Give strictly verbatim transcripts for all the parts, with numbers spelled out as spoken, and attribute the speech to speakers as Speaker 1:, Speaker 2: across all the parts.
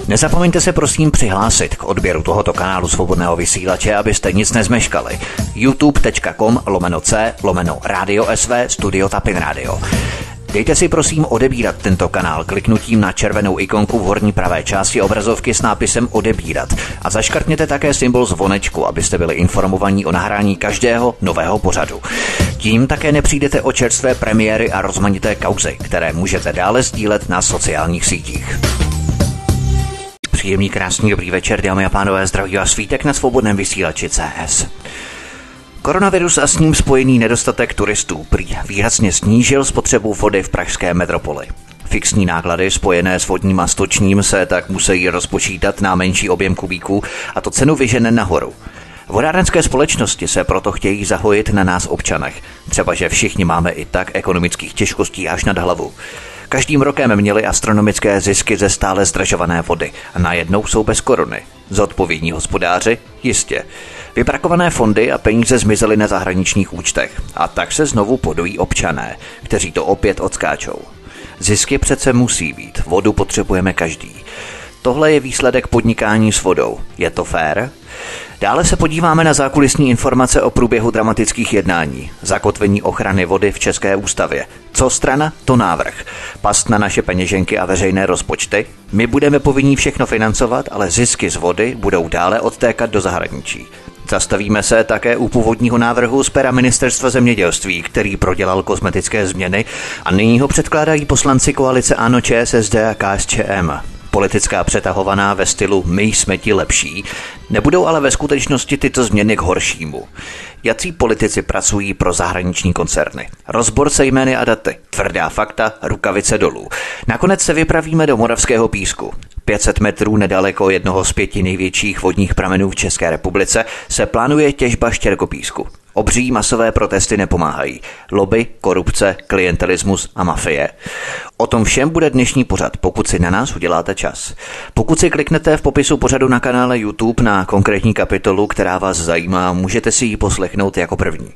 Speaker 1: Nezapomeňte se prosím přihlásit k odběru tohoto kanálu Svobodného vysílače, abyste nic nezmeškali. youtube.com lomeno c lomeno Radio S V Studio Tapin Radio. Dejte si prosím odebírat tento kanál kliknutím na červenou ikonku v horní pravé části obrazovky s nápisem odebírat a zaškrtněte také symbol zvonečku, abyste byli informovaní o nahrání každého nového pořadu. Tím také nepřijdete o čerstvé premiéry a rozmanité kauzy, které můžete dále sdílet na sociálních sítích. Příjemný, krásný, dobrý večer, dámy a pánové, zdraví vás Svítek na Svobodném vysílači C S. Koronavirus a s ním spojený nedostatek turistů prý výrazně snížil spotřebu vody v pražské metropoli. Fixní náklady spojené s vodním a stočním se tak musí rozpočítat na menší objem kubíků a to cenu vyžene nahoru. Vodárenské společnosti se proto chtějí zahojit na nás občanech, třeba že všichni máme i tak ekonomických těžkostí až nad hlavu. Každým rokem měli astronomické zisky ze stále zdražované vody a najednou jsou bez koruny. Zodpovědní hospodáři? Jistě. Vybrakované fondy a peníze zmizely na zahraničních účtech a tak se znovu podují občané, kteří to opět odskáčou. Zisky přece musí být, vodu potřebujeme každý. Tohle je výsledek podnikání s vodou. Je to fér? Dále se podíváme na zákulisní informace o průběhu dramatických jednání, zakotvení ochrany vody v České ústavě. Co strana, to návrh. Past na naše peněženky a veřejné rozpočty. My budeme povinní všechno financovat, ale zisky z vody budou dále odtékat do zahraničí. Zastavíme se také u původního návrhu z pera Ministerstva zemědělství, který prodělal kosmetické změny a nyní ho předkládají poslanci koalice ANO, ČSSD a K S Č M. Politická přetahovaná ve stylu my jsme ti lepší, nebudou ale ve skutečnosti tyto změny k horšímu. Jací politici pracují pro zahraniční koncerny? Rozbor se jmény a daty, tvrdá fakta, rukavice dolů. Nakonec se vypravíme do Moravského Písku. pět set metrů nedaleko jednoho z pěti největších vodních pramenů v České republice se plánuje těžba štěrkopísku. Obří masové protesty nepomáhají. Lobby, korupce, klientelismus a mafie. O tom všem bude dnešní pořad, pokud si na nás uděláte čas. Pokud si kliknete v popisu pořadu na kanále YouTube na konkrétní kapitolu, která vás zajímá, můžete si ji poslechnout jako první.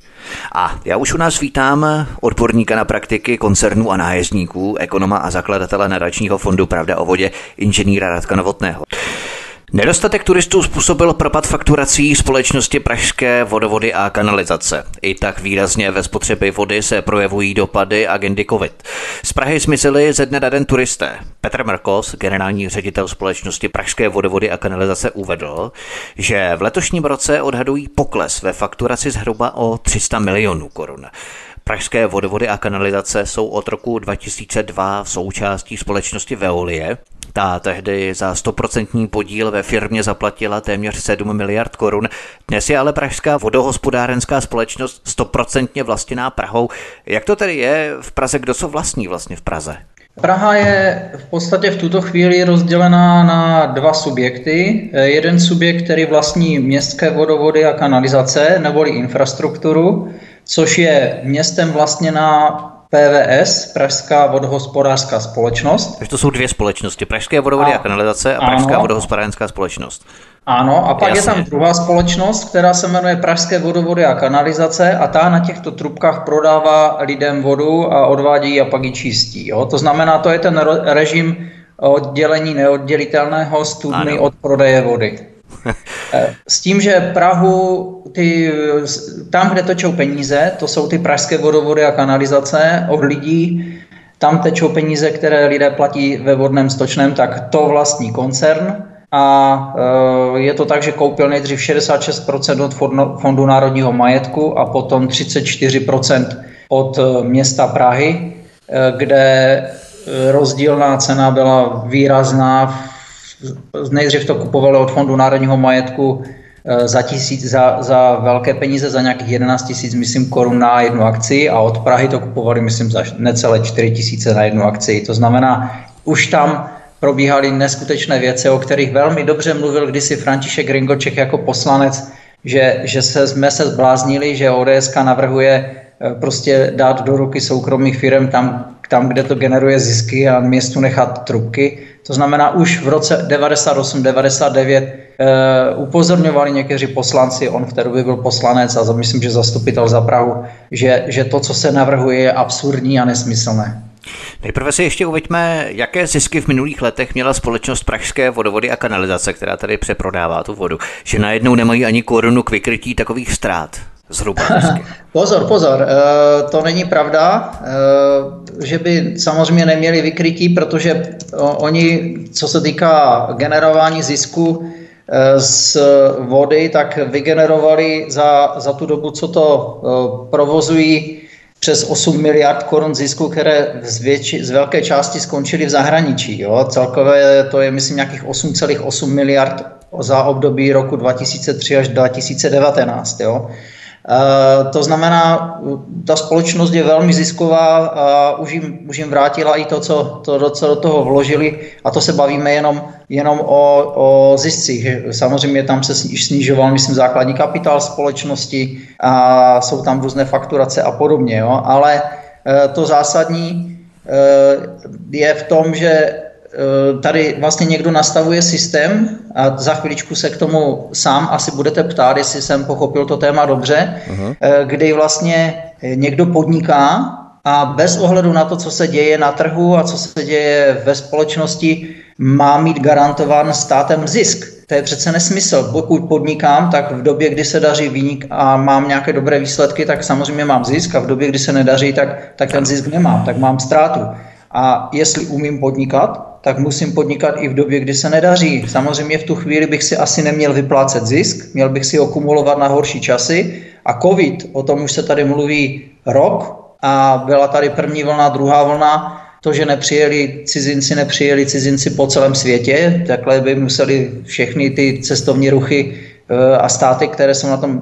Speaker 1: A já už u nás vítám odborníka na praktiky koncernů a nájezdníků, ekonoma a zakladatele nadačního fondu Pravda o vodě, inženýra Radka Novotného. Nedostatek turistů způsobil propad fakturací společnosti Pražské vodovody a kanalizace. I tak výrazně ve spotřebě vody se projevují dopady agendy COVID. Z Prahy zmizeli ze dne na den turisté. Petr Mrkos, generální ředitel společnosti Pražské vodovody a kanalizace, uvedl, že v letošním roce odhadují pokles ve fakturaci zhruba o tři sta milionů korun. Pražské vodovody a kanalizace jsou od roku dva tisíce dva v součástí společnosti Veolie. Ta tehdy za stoprocentní podíl ve firmě zaplatila téměř sedm miliard korun. Dnes je ale pražská vodohospodárenská společnost stoprocentně vlastněná Prahou. Jak to tedy je v Praze? Kdo co vlastní vlastně v Praze?
Speaker 2: Praha je v podstatě v tuto chvíli rozdělená na dva subjekty. Jeden subjekt, který vlastní městské vodovody a kanalizace, neboli infrastrukturu, což je městem vlastněná P V S, Pražská vodohospodářská společnost.
Speaker 1: Takže to jsou dvě společnosti, Pražské vodovody a, a kanalizace a Pražská ano. vodohospodářská společnost.
Speaker 2: Ano, a pak
Speaker 1: Jasně.
Speaker 2: je tam druhá společnost, která se jmenuje Pražské vodovody a kanalizace a ta na těchto trubkách prodává lidem vodu a odvádí a pak ji čistí. Jo? To znamená, to je ten režim oddělení neoddělitelného studny ano. od prodeje vody. S tím, že Prahu, ty, tam, kde točou peníze, to jsou ty pražské vodovody a kanalizace od lidí, tam tečou peníze, které lidé platí ve vodném stočném, tak to vlastní koncern. A je to tak, že koupil nejdřív šedesát šest procent od Fondu národního majetku a potom třicet čtyři procent od města Prahy, kde rozdílná cena byla výrazná. Nejdřív to kupovali od Fondu národního majetku za, tisíc, za, za velké peníze, za nějakých jedenáct tisíc, myslím, korun na jednu akci a od Prahy to kupovali, myslím, za necelé čtyři tisíce na jednu akci. To znamená, už tam probíhaly neskutečné věci, o kterých velmi dobře mluvil kdysi František Ringoček jako poslanec, že, že se, jsme se zbláznili, že O D S K navrhuje prostě dát do ruky soukromých firm tam, tam, kde to generuje zisky a městu nechat trubky. To znamená, už v roce devadesát osm devadesát devět e, upozorňovali někteří poslanci, on v té době byl poslanec a myslím, že zastupitel za Prahu, že, že to, co se navrhuje, je absurdní a nesmyslné.
Speaker 1: Nejprve si ještě uveďme, jaké zisky v minulých letech měla společnost Pražské vodovody a kanalizace, která tady přeprodává tu vodu, že najednou nemají ani korunu k vykrytí takových ztrát. Zhruba zisky.
Speaker 2: Pozor, pozor, to není pravda, že by samozřejmě neměli vykrytí, protože oni, co se týká generování zisku z vody, tak vygenerovali za, za tu dobu, co to provozují, přes osm miliard korun zisku, které z, větši, z velké části skončily v zahraničí. Jo? Celkové to je, myslím, nějakých osm celá osm miliard za období roku dva tisíce tři až dva tisíce devatenáct. Jo? Uh, to znamená, ta společnost je velmi zisková a už jim, už jim vrátila i to, co, to, co do toho vložili, a to se bavíme jenom, jenom o, o ziscích. Samozřejmě tam se snižoval, myslím, základní kapitál společnosti a jsou tam různé fakturace a podobně. Jo? Ale uh, to zásadní uh, je v tom, že tady vlastně někdo nastavuje systém a za chviličku se k tomu sám asi budete ptát, jestli jsem pochopil to téma dobře, uh-huh. kdy vlastně někdo podniká a bez ohledu na to, co se děje na trhu a co se děje ve společnosti, má mít garantován státem zisk. To je přece nesmysl. Pokud podnikám, tak v době, kdy se daří výnik a mám nějaké dobré výsledky, tak samozřejmě mám zisk, a v době, kdy se nedaří, tak, tak ten zisk nemám, tak mám ztrátu. A jestli umím podnikat, tak musím podnikat i v době, kdy se nedaří. Samozřejmě v tu chvíli bych si asi neměl vyplácet zisk, měl bych si ho kumulovat na horší časy. A covid, o tom už se tady mluví rok a byla tady první vlna, druhá vlna. To, že nepřijeli cizinci, nepřijeli cizinci po celém světě, takhle by museli všechny ty cestovní ruchy a státy, které jsou na tom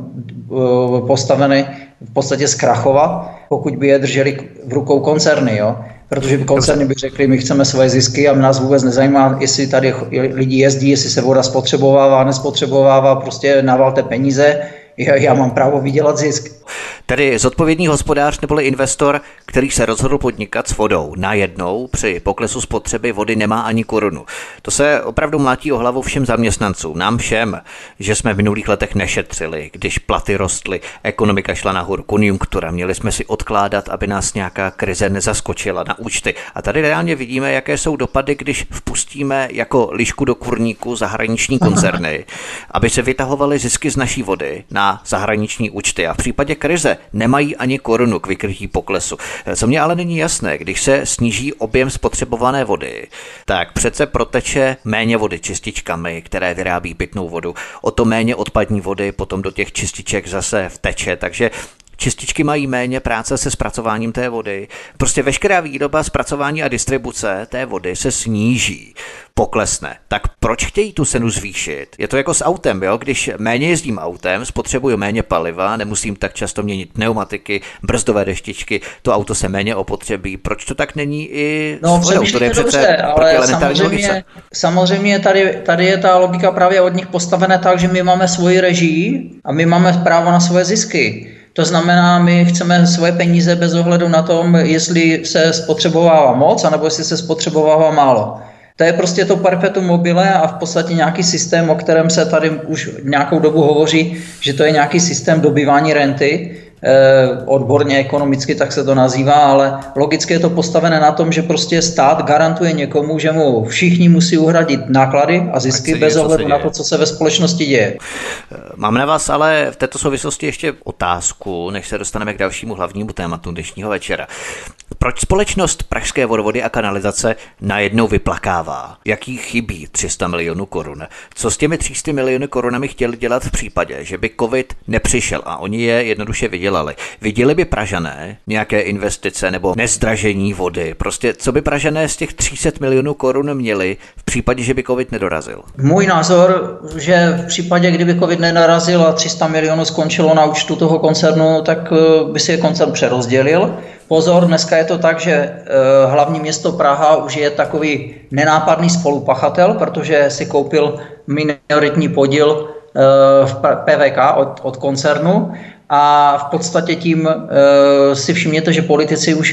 Speaker 2: postaveny, v podstatě zkrachovat, pokud by je drželi v rukou koncerny, jo? Protože koncerny by řekli, my chceme svoje zisky a nás vůbec nezajímá, jestli tady lidi jezdí, jestli se voda spotřebovává, nespotřebovává, prostě navalte peníze, já mám právo vydělat zisk.
Speaker 1: Tedy zodpovědný hospodář neboli investor, který se rozhodl podnikat s vodou, najednou při poklesu spotřeby vody nemá ani korunu. To se opravdu mlátí o hlavu všem zaměstnancům, nám všem, že jsme v minulých letech nešetřili, když platy rostly, ekonomika šla nahoru, konjunktura, měli jsme si odkládat, aby nás nějaká krize nezaskočila na účty. A tady reálně vidíme, jaké jsou dopady, když vpustíme jako lišku do kurníku zahraniční koncerny, aby se vytahovaly zisky z naší vody na zahraniční účty. A v případě krize nemají ani korunu k vykrytí poklesu. Co mě ale není jasné, když se sníží objem spotřebované vody, tak přece proteče méně vody čističkami, které vyrábí pitnou vodu. O to méně odpadní vody potom do těch čističek zase vteče, takže čističky mají méně práce se zpracováním té vody. Prostě veškerá výroba, zpracování a distribuce té vody se sníží, poklesne. Tak proč chtějí tu cenu zvýšit? Je to jako s autem, jo? Když méně jezdím autem, spotřebuju méně paliva, nemusím tak často měnit pneumatiky, brzdové deštičky, to auto se méně opotřebí. Proč to tak není i
Speaker 2: no,
Speaker 1: s vodou? To je přece
Speaker 2: dobře, ale samozřejmě, samozřejmě tady, tady je ta logika právě od nich postavená tak, že my máme svoji režii a my máme právo na svoje zisky. To znamená, my chceme svoje peníze bez ohledu na tom, jestli se spotřebovává moc, anebo jestli se spotřebovává málo. To je prostě to perpetuum mobile a v podstatě nějaký systém, o kterém se tady už nějakou dobu hovoří, že to je nějaký systém dobývání renty. Odborně, ekonomicky tak se to nazývá, ale logicky je to postavené na tom, že prostě stát garantuje někomu, že mu všichni musí uhradit náklady a zisky bez děje, ohledu na to, co se ve společnosti děje.
Speaker 1: Mám na vás ale v této souvislosti ještě otázku, než se dostaneme k dalšímu hlavnímu tématu dnešního večera. Proč společnost Pražské vodovody a kanalizace najednou vyplakává? Jaký chybí tři sta milionů korun? Co s těmi tři sta miliony korunami chtěli dělat v případě, že by covid nepřišel a oni je jednoduše vydělali? Viděli by Pražané nějaké investice nebo nezdražení vody? Prostě co by Pražané z těch tři sta milionů korun měli v případě, že by covid nedorazil?
Speaker 2: Můj názor, že v případě, kdyby covid nedorazil a tři sta milionů skončilo na účtu toho koncernu, tak by si je koncern přerozdělil. Pozor, dneska je to tak, že e, hlavní město Praha už je takový nenápadný spolupachatel, protože si koupil minoritní podíl e, v P V K od, od koncernu a v podstatě tím e, si všimněte, že politici už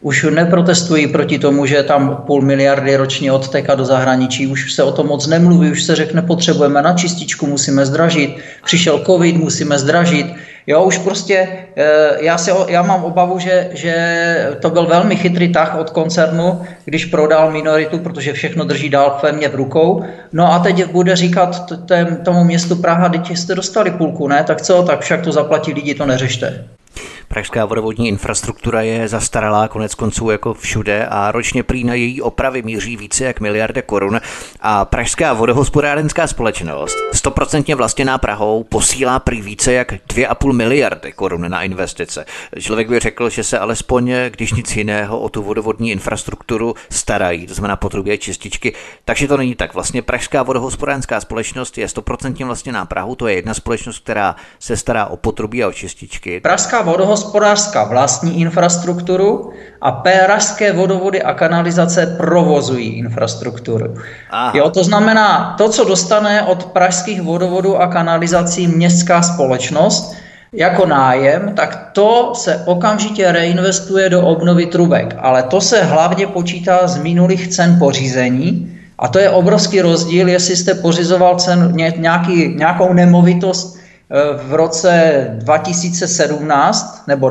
Speaker 2: už neprotestují proti tomu, že tam půl miliardy ročně odtéká do zahraničí, už se o tom moc nemluví, už se řekne, potřebujeme na čističku, musíme zdražit, přišel covid, musíme zdražit. Jo, už prostě, já, si, já mám obavu, že, že to byl velmi chytrý tah od koncernu, když prodal minoritu, protože všechno drží dál pevně v rukou. No a teď bude říkat tomu městu Praha, teď jste dostali půlku, ne? Tak co, tak však to zaplatí lidi, to neřešte.
Speaker 1: Pražská vodovodní infrastruktura je zastaralá konec konců jako všude a ročně prý na její opravy míří více jak miliarda korun a Pražská vodohospodárenská společnost, stoprocentně vlastněná Prahou, posílá prý více jak dvě a půl miliardy korun na investice. Člověk by řekl, že se alespoň, když nic jiného, o tu vodovodní infrastrukturu starají, to znamená potrubí čističky, takže to není tak. Vlastně Pražská vodohospodářská společnost je stoprocentně vlastněná Prahou, to je jedna společnost, která se stará o potrubí a o čističky.
Speaker 2: Pražská vodohospodářská vlastní infrastrukturu a Pražské vodovody a kanalizace provozují infrastrukturu. Jo, to znamená, to, co dostane od pražských vodovodů a kanalizací městská společnost jako nájem, tak to se okamžitě reinvestuje do obnovy trubek. Ale to se hlavně počítá z minulých cen pořízení a to je obrovský rozdíl, jestli jste pořizoval cen, nějaký, nějakou nemovitost v roce dva tisíce sedmnáct nebo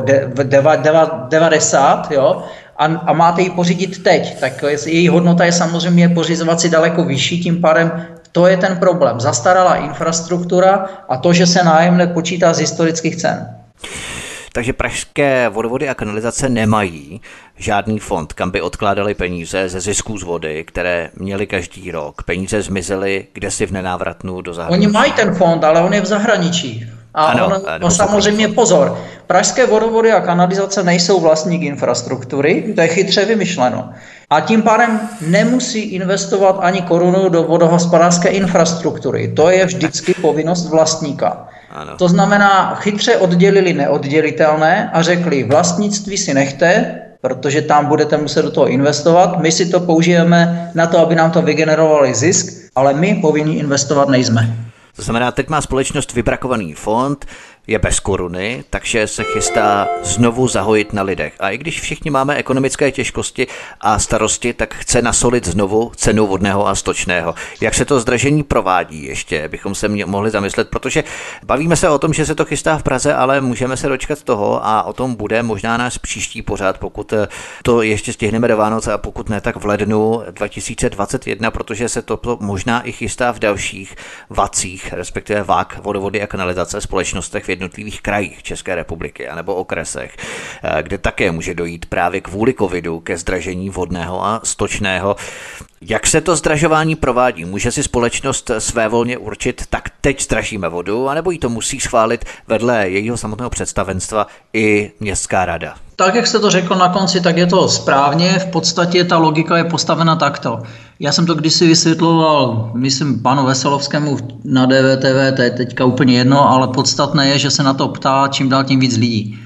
Speaker 2: devadesát, jo, a, a máte ji pořídit teď, tak její hodnota je samozřejmě pořizovat si daleko vyšší, tím pádem to je ten problém. Zastaralá infrastruktura a to, že se nájemné počítá z historických cen.
Speaker 1: Takže pražské vodovody a kanalizace nemají žádný fond, kam by odkládali peníze ze zisků z vody, které měli každý rok. Peníze zmizely kdesi v nenávratnu do zahraničí.
Speaker 2: Oni mají ten fond, ale on je v zahraničí. A ano, on, no samozřejmě pozor, pražské vodovody a kanalizace nejsou vlastník infrastruktury, to je chytře vymyšleno. A tím pádem nemusí investovat ani korunu do vodohospodářské infrastruktury. To je vždycky povinnost vlastníka. Ano. To znamená, chytře oddělili neoddělitelné a řekli, vlastnictví si nechte, protože tam budete muset do toho investovat. My si to použijeme na to, aby nám to vygenerovali zisk, ale my povinni investovat nejsme.
Speaker 1: To znamená, teď má společnost vybrakovaný fond, je bez koruny, takže se chystá znovu zahojit na lidech. A i když všichni máme ekonomické těžkosti a starosti, tak chce nasolit znovu cenu vodného a stočného. Jak se to zdražení provádí ještě, bychom se mě mohli zamyslet, protože bavíme se o tom, že se to chystá v Praze, ale můžeme se dočkat toho a o tom bude možná náš příští pořad, pokud to ještě stihneme do Vánoce a pokud ne, tak v lednu dva tisíce dvacet jedna, protože se to možná i chystá v dalších vacích, respektive vák vodovody a kanalizace společnostech v jednotlivých krajích České republiky anebo okresech, kde také může dojít právě kvůli covidu ke zdražení vodného a stočného. Jak se to zdražování provádí? Může si společnost svévolně určit, tak teď zdražíme vodu, anebo jí to musí schválit vedle jejího samotného představenstva i městská rada?
Speaker 2: Tak, jak jste to řekl na konci, tak je to správně. V podstatě ta logika je postavena takto. Já jsem to kdysi vysvětloval, myslím, panu Veselovskému na D V T V, to je teďka úplně jedno, ale podstatné je, že se na to ptá čím dál tím víc lidí.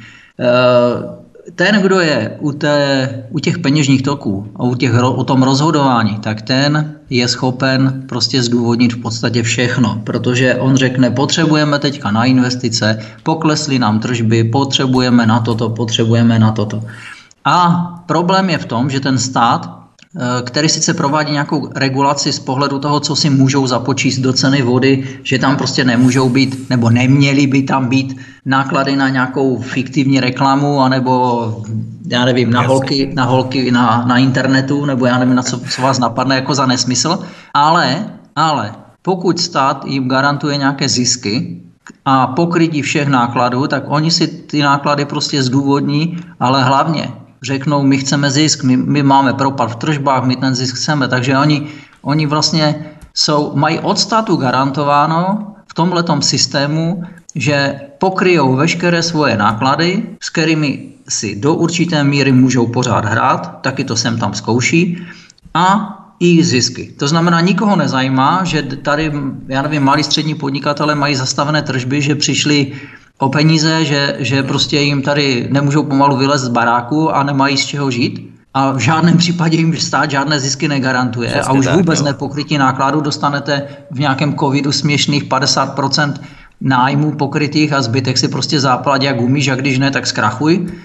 Speaker 2: Ten, kdo je u, té, u těch peněžních toků a u těch, o tom rozhodování, tak ten je schopen prostě zdůvodnit v podstatě všechno, protože on řekne, potřebujeme teďka na investice, poklesly nám tržby, potřebujeme na toto, potřebujeme na toto. A problém je v tom, že ten stát, který sice provádí nějakou regulaci z pohledu toho, co si můžou započíst do ceny vody, že tam prostě nemůžou být, nebo neměly by tam být náklady na nějakou fiktivní reklamu, anebo já nevím, na holky, na, holky na, na internetu, nebo já nevím, na co, co vás napadne jako za nesmysl. Ale, ale pokud stát jim garantuje nějaké zisky a pokrytí všech nákladů, tak oni si ty náklady prostě zdůvodní, ale hlavně řeknou, my chceme zisk, my, my máme propad v tržbách, my ten zisk chceme, takže oni, oni vlastně jsou, mají od státu garantováno v tomhletom systému, že pokryjou veškeré svoje náklady, s kterými si do určité míry můžou pořád hrát, taky to sem tam zkouší, a i zisky. To znamená, nikoho nezajímá, že tady, já nevím, malí střední podnikatele mají zastavené tržby, že přišli o peníze, že, že prostě jim tady nemůžou pomalu vylézt z baráku a nemají z čeho žít. A v žádném případě jim stát žádné zisky negarantuje. Přesně a už tak, vůbec jo. Nepokrytí nákladů dostanete v nějakém covidu směšných padesát procent nájmů pokrytých a zbytek si prostě záplatí jak umíš, a když ne, tak zkrachuj.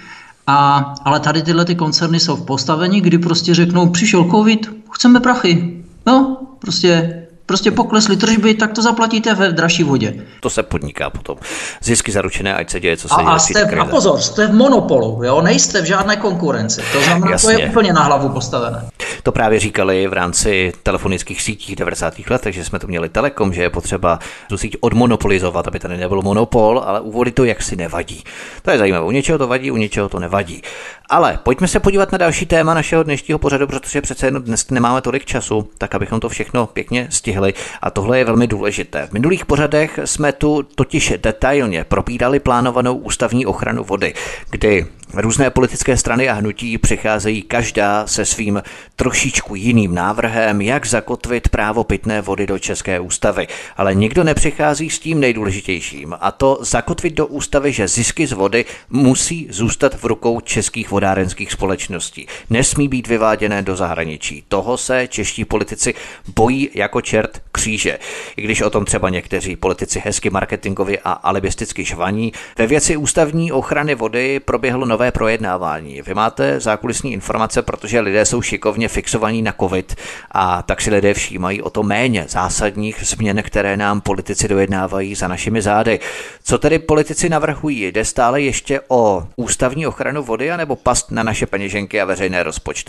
Speaker 2: A, ale tady tyhle ty koncerny jsou v postavení, kdy prostě řeknou, přišel covid, chceme prachy. No, prostě... Prostě poklesly tržby, tak to zaplatíte ve dražší vodě.
Speaker 1: To se podniká potom. Zisky zaručené, ať se děje, co se
Speaker 2: a,
Speaker 1: děje.
Speaker 2: A jste, a pozor, jste v monopolu, jo? Nejste v žádné konkurenci. To znamená, Jasně. To je úplně na hlavu postavené.
Speaker 1: To právě říkali v rámci telefonických sítí v devadesátých letech, že jsme tu měli Telekom, že je potřeba tu síť odmonopolizovat, aby tady nebyl monopol, ale u vody to jaksi nevadí. To je zajímavé. U něčeho to vadí, u něčeho to nevadí. Ale pojďme se podívat na další téma našeho dnešního pořadu, protože přece jen dnes nemáme tolik času, tak abychom to všechno pěkně stihli. A tohle je velmi důležité. V minulých pořadech jsme tu totiž detailně propídali plánovanou ústavní ochranu vody, kdy různé politické strany a hnutí přicházejí každá se svým trošičku jiným návrhem, jak zakotvit právo pitné vody do české ústavy. Ale nikdo nepřichází s tím nejdůležitějším, a to zakotvit do ústavy, že zisky z vody musí zůstat v rukou českých vodárenských společností. Nesmí být vyváděné do zahraničí. Toho se čeští politici bojí jako čert kříže. I když o tom třeba někteří politici hezky marketingově a alibisticky žvaní, ve věci ústavní ochrany vody proběhlo nové projednávání. Vy máte zákulisní informace, protože lidé jsou šikovně fixovaní na covid a tak si lidé všímají o to méně zásadních změn, které nám politici dojednávají za našimi zády. Co tedy politici navrhují? Jde stále ještě o ústavní ochranu vody anebo past na naše peněženky a veřejné rozpočty?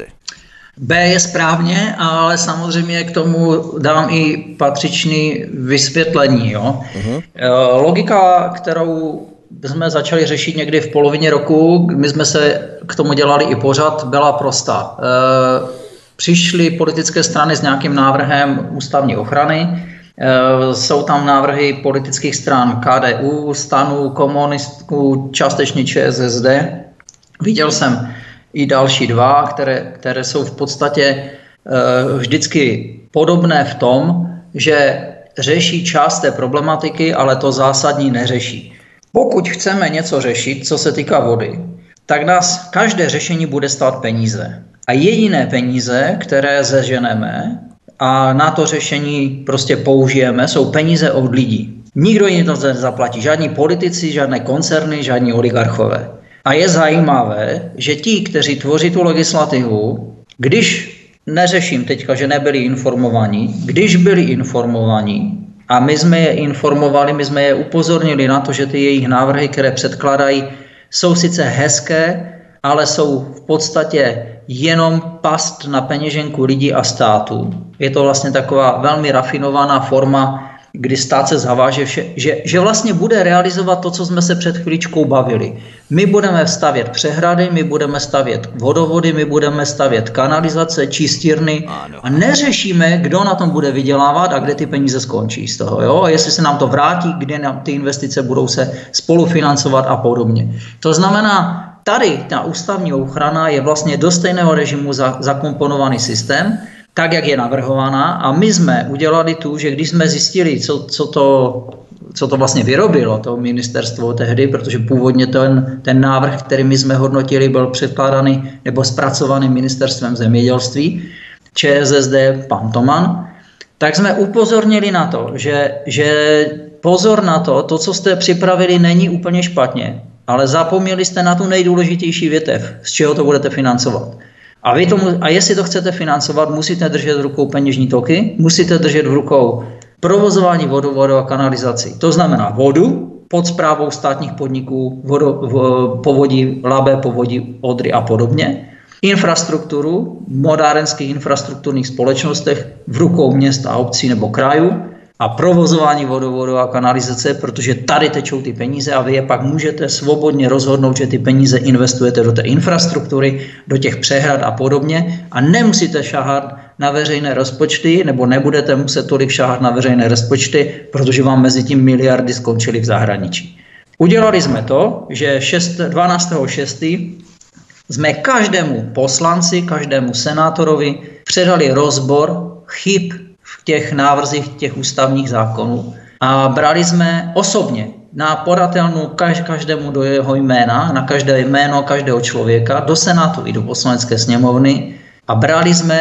Speaker 2: B je správně, ale samozřejmě k tomu dám i patřičný vysvětlení. Jo? Uh-huh. Logika, kterou jsme začali řešit někdy v polovině roku, my jsme se k tomu dělali i pořad, byla prostá. Přišly politické strany s nějakým návrhem ústavní ochrany, jsou tam návrhy politických stran K D U, STANu, komunistů, částečně Č S S D. Viděl jsem i další dva, které, které jsou v podstatě vždycky podobné v tom, že řeší část té problematiky, ale to zásadní neřeší. Pokud chceme něco řešit, co se týká vody, tak nás každé řešení bude stát peníze. A jediné peníze, které zeženeme a na to řešení prostě použijeme, jsou peníze od lidí. Nikdo jiný to nezaplatí. Žádní politici, žádné koncerny, žádní oligarchové. A je zajímavé, že ti, kteří tvoří tu legislativu, když neřeším teďka, že nebyli informovaní, když byli informovaní, a my jsme je informovali, my jsme je upozornili na to, že ty jejich návrhy, které předkládají, jsou sice hezké, ale jsou v podstatě jenom past na peněženku lidí a státu. Je to vlastně taková velmi rafinovaná forma, kdy stát se zaváže, že, že vlastně bude realizovat to, co jsme se před chvíličkou bavili. My budeme stavět přehrady, my budeme stavět vodovody, my budeme stavět kanalizace, čistírny a neřešíme, kdo na tom bude vydělávat a kde ty peníze skončí z toho. Jo? A jestli se nám to vrátí, kde nám ty investice budou se spolufinancovat a podobně. To znamená, tady ta ústavní ochrana je vlastně do stejného režimu za, zakomponovaný systém, tak, jak je navrhovaná, a my jsme udělali tu, že když jsme zjistili, co, co, to, co to vlastně vyrobilo, to ministerstvo tehdy, protože původně ten, ten návrh, který my jsme hodnotili, byl předkládaný nebo zpracovaný ministerstvem zemědělství, Č S S D, pan Toman, tak jsme upozornili na to, že, že pozor na to, to, co jste připravili, není úplně špatně, ale zapomněli jste na tu nejdůležitější větev, z čeho to budete financovat. A, vy tomu, a jestli to chcete financovat, musíte držet v rukou peněžní toky, musíte držet v rukou provozování vodovodu a kanalizaci. To znamená vodu pod správou státních podniků, vodo, v, povodí, Labe, povodí, Odry a podobně. Infrastrukturu, modárenských infrastrukturních společnostech v rukou měst a obcí nebo krajů. A provozování vodovodu a kanalizace, protože tady tečou ty peníze a vy je pak můžete svobodně rozhodnout, že ty peníze investujete do té infrastruktury, do těch přehrad a podobně a nemusíte šahat na veřejné rozpočty nebo nebudete muset tolik šahat na veřejné rozpočty, protože vám mezi tím miliardy skončily v zahraničí. Udělali jsme to, že dvanáctého šestého jsme každému poslanci, každému senátorovi předali rozbor chyb v těch návrzích těch ústavních zákonů a brali jsme osobně na podatelnu každému do jeho jména, na každé jméno každého člověka, do Senátu i do Poslanecké sněmovny a brali jsme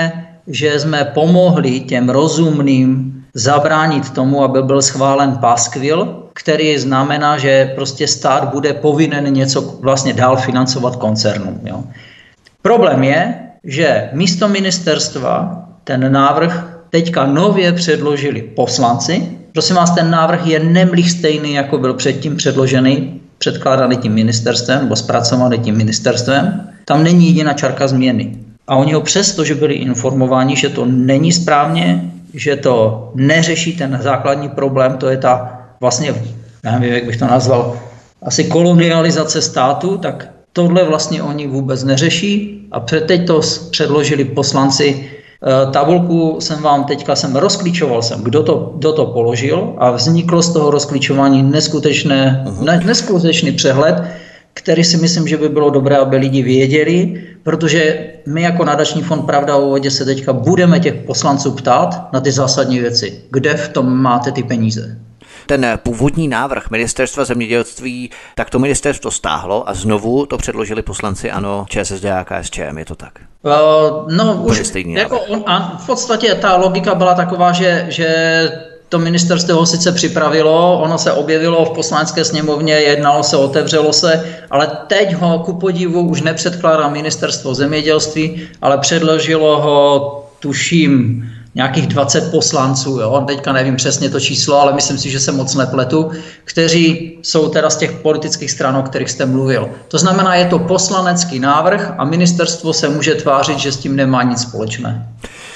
Speaker 2: že jsme pomohli těm rozumným zabránit tomu, aby byl schválen paskvil, který znamená, že prostě stát bude povinen něco vlastně dál financovat koncernům. Jo. Problém je, že místo ministerstva ten návrh teďka nově předložili poslanci. Prosím vás, ten návrh je nemlich stejný, jako byl předtím předložený, předkládaný tím ministerstvem, nebo zpracovaný tím ministerstvem. Tam není jediná čárka změny. A oni ho přesto, že byli informováni, že to není správně, že to neřeší ten základní problém, to je ta vlastně, já nevím, jak bych to nazval, asi kolonializace státu, tak tohle vlastně oni vůbec neřeší a teď to předložili poslanci. Tabulku jsem vám teďka jsem rozklíčoval jsem, kdo to, kdo to položil a vzniklo z toho rozklíčování neskutečné, ne, neskutečný přehled, který si myslím, že by bylo dobré, aby lidi věděli, protože my jako nadační fond Pravda o vodě se teďka budeme těch poslanců ptát na ty zásadní věci. Kde v tom máte ty peníze?
Speaker 1: Ten původní návrh ministerstva zemědělství, tak to ministerstvo stáhlo a znovu to předložili poslanci ANO, ČSSD a K S Č M, je to tak?
Speaker 2: Uh, no už jako on, a v podstatě ta logika byla taková, že, že to ministerstvo ho sice připravilo, ono se objevilo v poslanecké sněmovně, jednalo se, otevřelo se, ale teď ho ku podivu už nepředkládá ministerstvo zemědělství, ale předložilo ho, tuším, nějakých dvacet poslanců, jo? Teďka nevím přesně to číslo, ale myslím si, že se moc nepletu, kteří jsou teda z těch politických stran, o kterých jste mluvil. To znamená, je to poslanecký návrh a ministerstvo se může tvářit, že s tím nemá nic společné.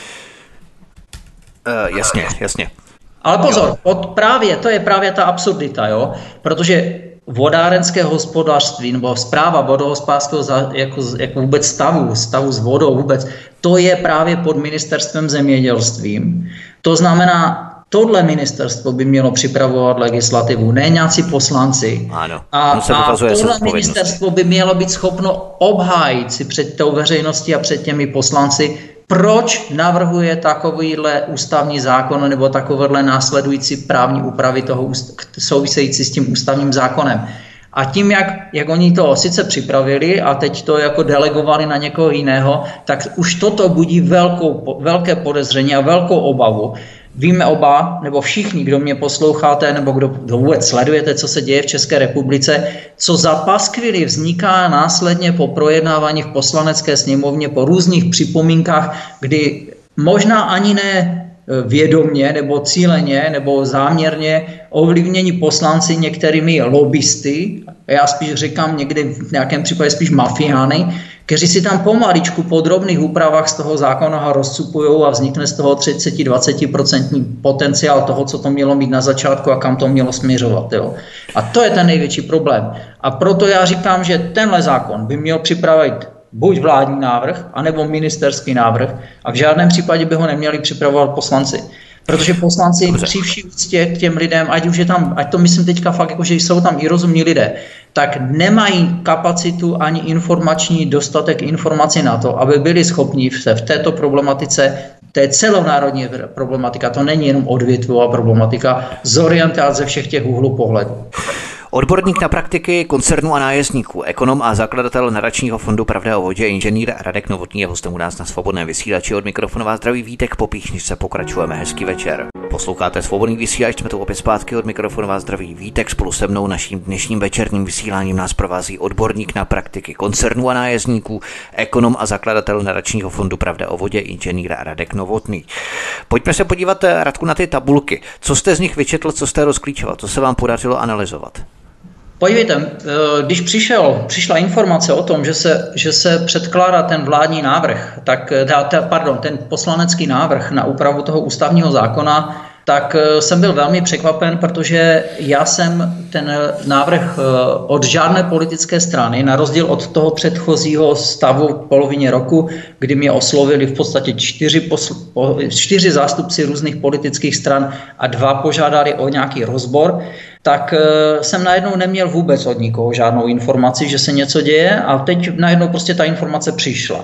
Speaker 1: Uh, jasně, jasně.
Speaker 2: Ale pozor, od právě, to je právě ta absurdita, jo? Protože vodárenské hospodářství nebo správa vodohospodářského jako, jako vůbec stavu, stavu s vodou vůbec, to je právě pod ministerstvem zemědělstvím. To znamená, tohle ministerstvo by mělo připravovat legislativu, ne nějací poslanci.
Speaker 1: Ano,
Speaker 2: a, a tohle ministerstvo by mělo být schopno obhájit si před tou veřejností a před těmi poslanci, proč navrhuje takovýhle ústavní zákon nebo takovéhle následující právní úpravy toho související s tím ústavním zákonem. A tím, jak, jak oni to sice připravili a teď to jako delegovali na někoho jiného, tak už toto budí velkou, velké podezření a velkou obavu. Víme oba, nebo všichni, kdo mě posloucháte, nebo kdo, kdo vůbec sledujete, co se děje v České republice, co za paskvily vzniká následně po projednávání v poslanecké sněmovně, po různých připomínkách, kdy možná ani ne vědomně, nebo cíleně, nebo záměrně ovlivnění poslanci některými lobbysty, já spíš říkám někdy v nějakém případě spíš mafiány, kteří si tam pomaličku po drobných úpravách z toho zákona rozcupují a vznikne z toho třicet až dvacet procent potenciál toho, co to mělo mít na začátku a kam to mělo směřovat. Jo. A to je ten největší problém. A proto já říkám, že tenhle zákon by měl připravit buď vládní návrh, anebo ministerský návrh a v žádném případě by ho neměli připravovat poslanci. Protože poslanci Dobře. Při vší úctě k těm lidem, ať už je tam, ať to myslím teďka fakt, jako, že jsou tam i rozumní lidé, tak nemají kapacitu ani informační dostatek informací na to, aby byli schopni se v této problematice, to je celonárodní problematika, to není jenom odvětvová problematika, zorientovat ze všech těch úhlů pohledu.
Speaker 1: Odborník na praktiky koncernů a nájezdníků, ekonom a zakladatel nadačního fondu Pravda o vodě, inženýr Radek Novotný je hostem u nás na Svobodném vysílači. Od mikrofonu vás zdraví Vítek, po píšničce pokračujeme. Hezký večer. Posloucháte Svobodný vysílač, jsme tu opět zpátky, od mikrofonu vás zdraví Vítek. Spolu se mnou naším dnešním večerním vysíláním nás provází odborník na praktiky koncernů a nájezdníků, ekonom a zakladatel nadačního fondu Pravda o vodě, inženýr Radek Novotný. Pojďme se podívat, Radku, na ty tabulky. Co jste z nich vyčetl, co jste rozklíčoval, co se vám podařilo analyzovat?
Speaker 2: Podívejte, když přišel, přišla informace o tom, že se, že se předkládá ten vládní návrh, tak, pardon, ten poslanecký návrh na úpravu toho ústavního zákona, tak jsem byl velmi překvapen, protože já jsem ten návrh od žádné politické strany, na rozdíl od toho předchozího stavu v polovině roku, kdy mě oslovili v podstatě čtyři, posl- čtyři zástupci různých politických stran a dva požádali o nějaký rozbor, tak jsem najednou neměl vůbec od nikoho žádnou informaci, že se něco děje a teď najednou prostě ta informace přišla.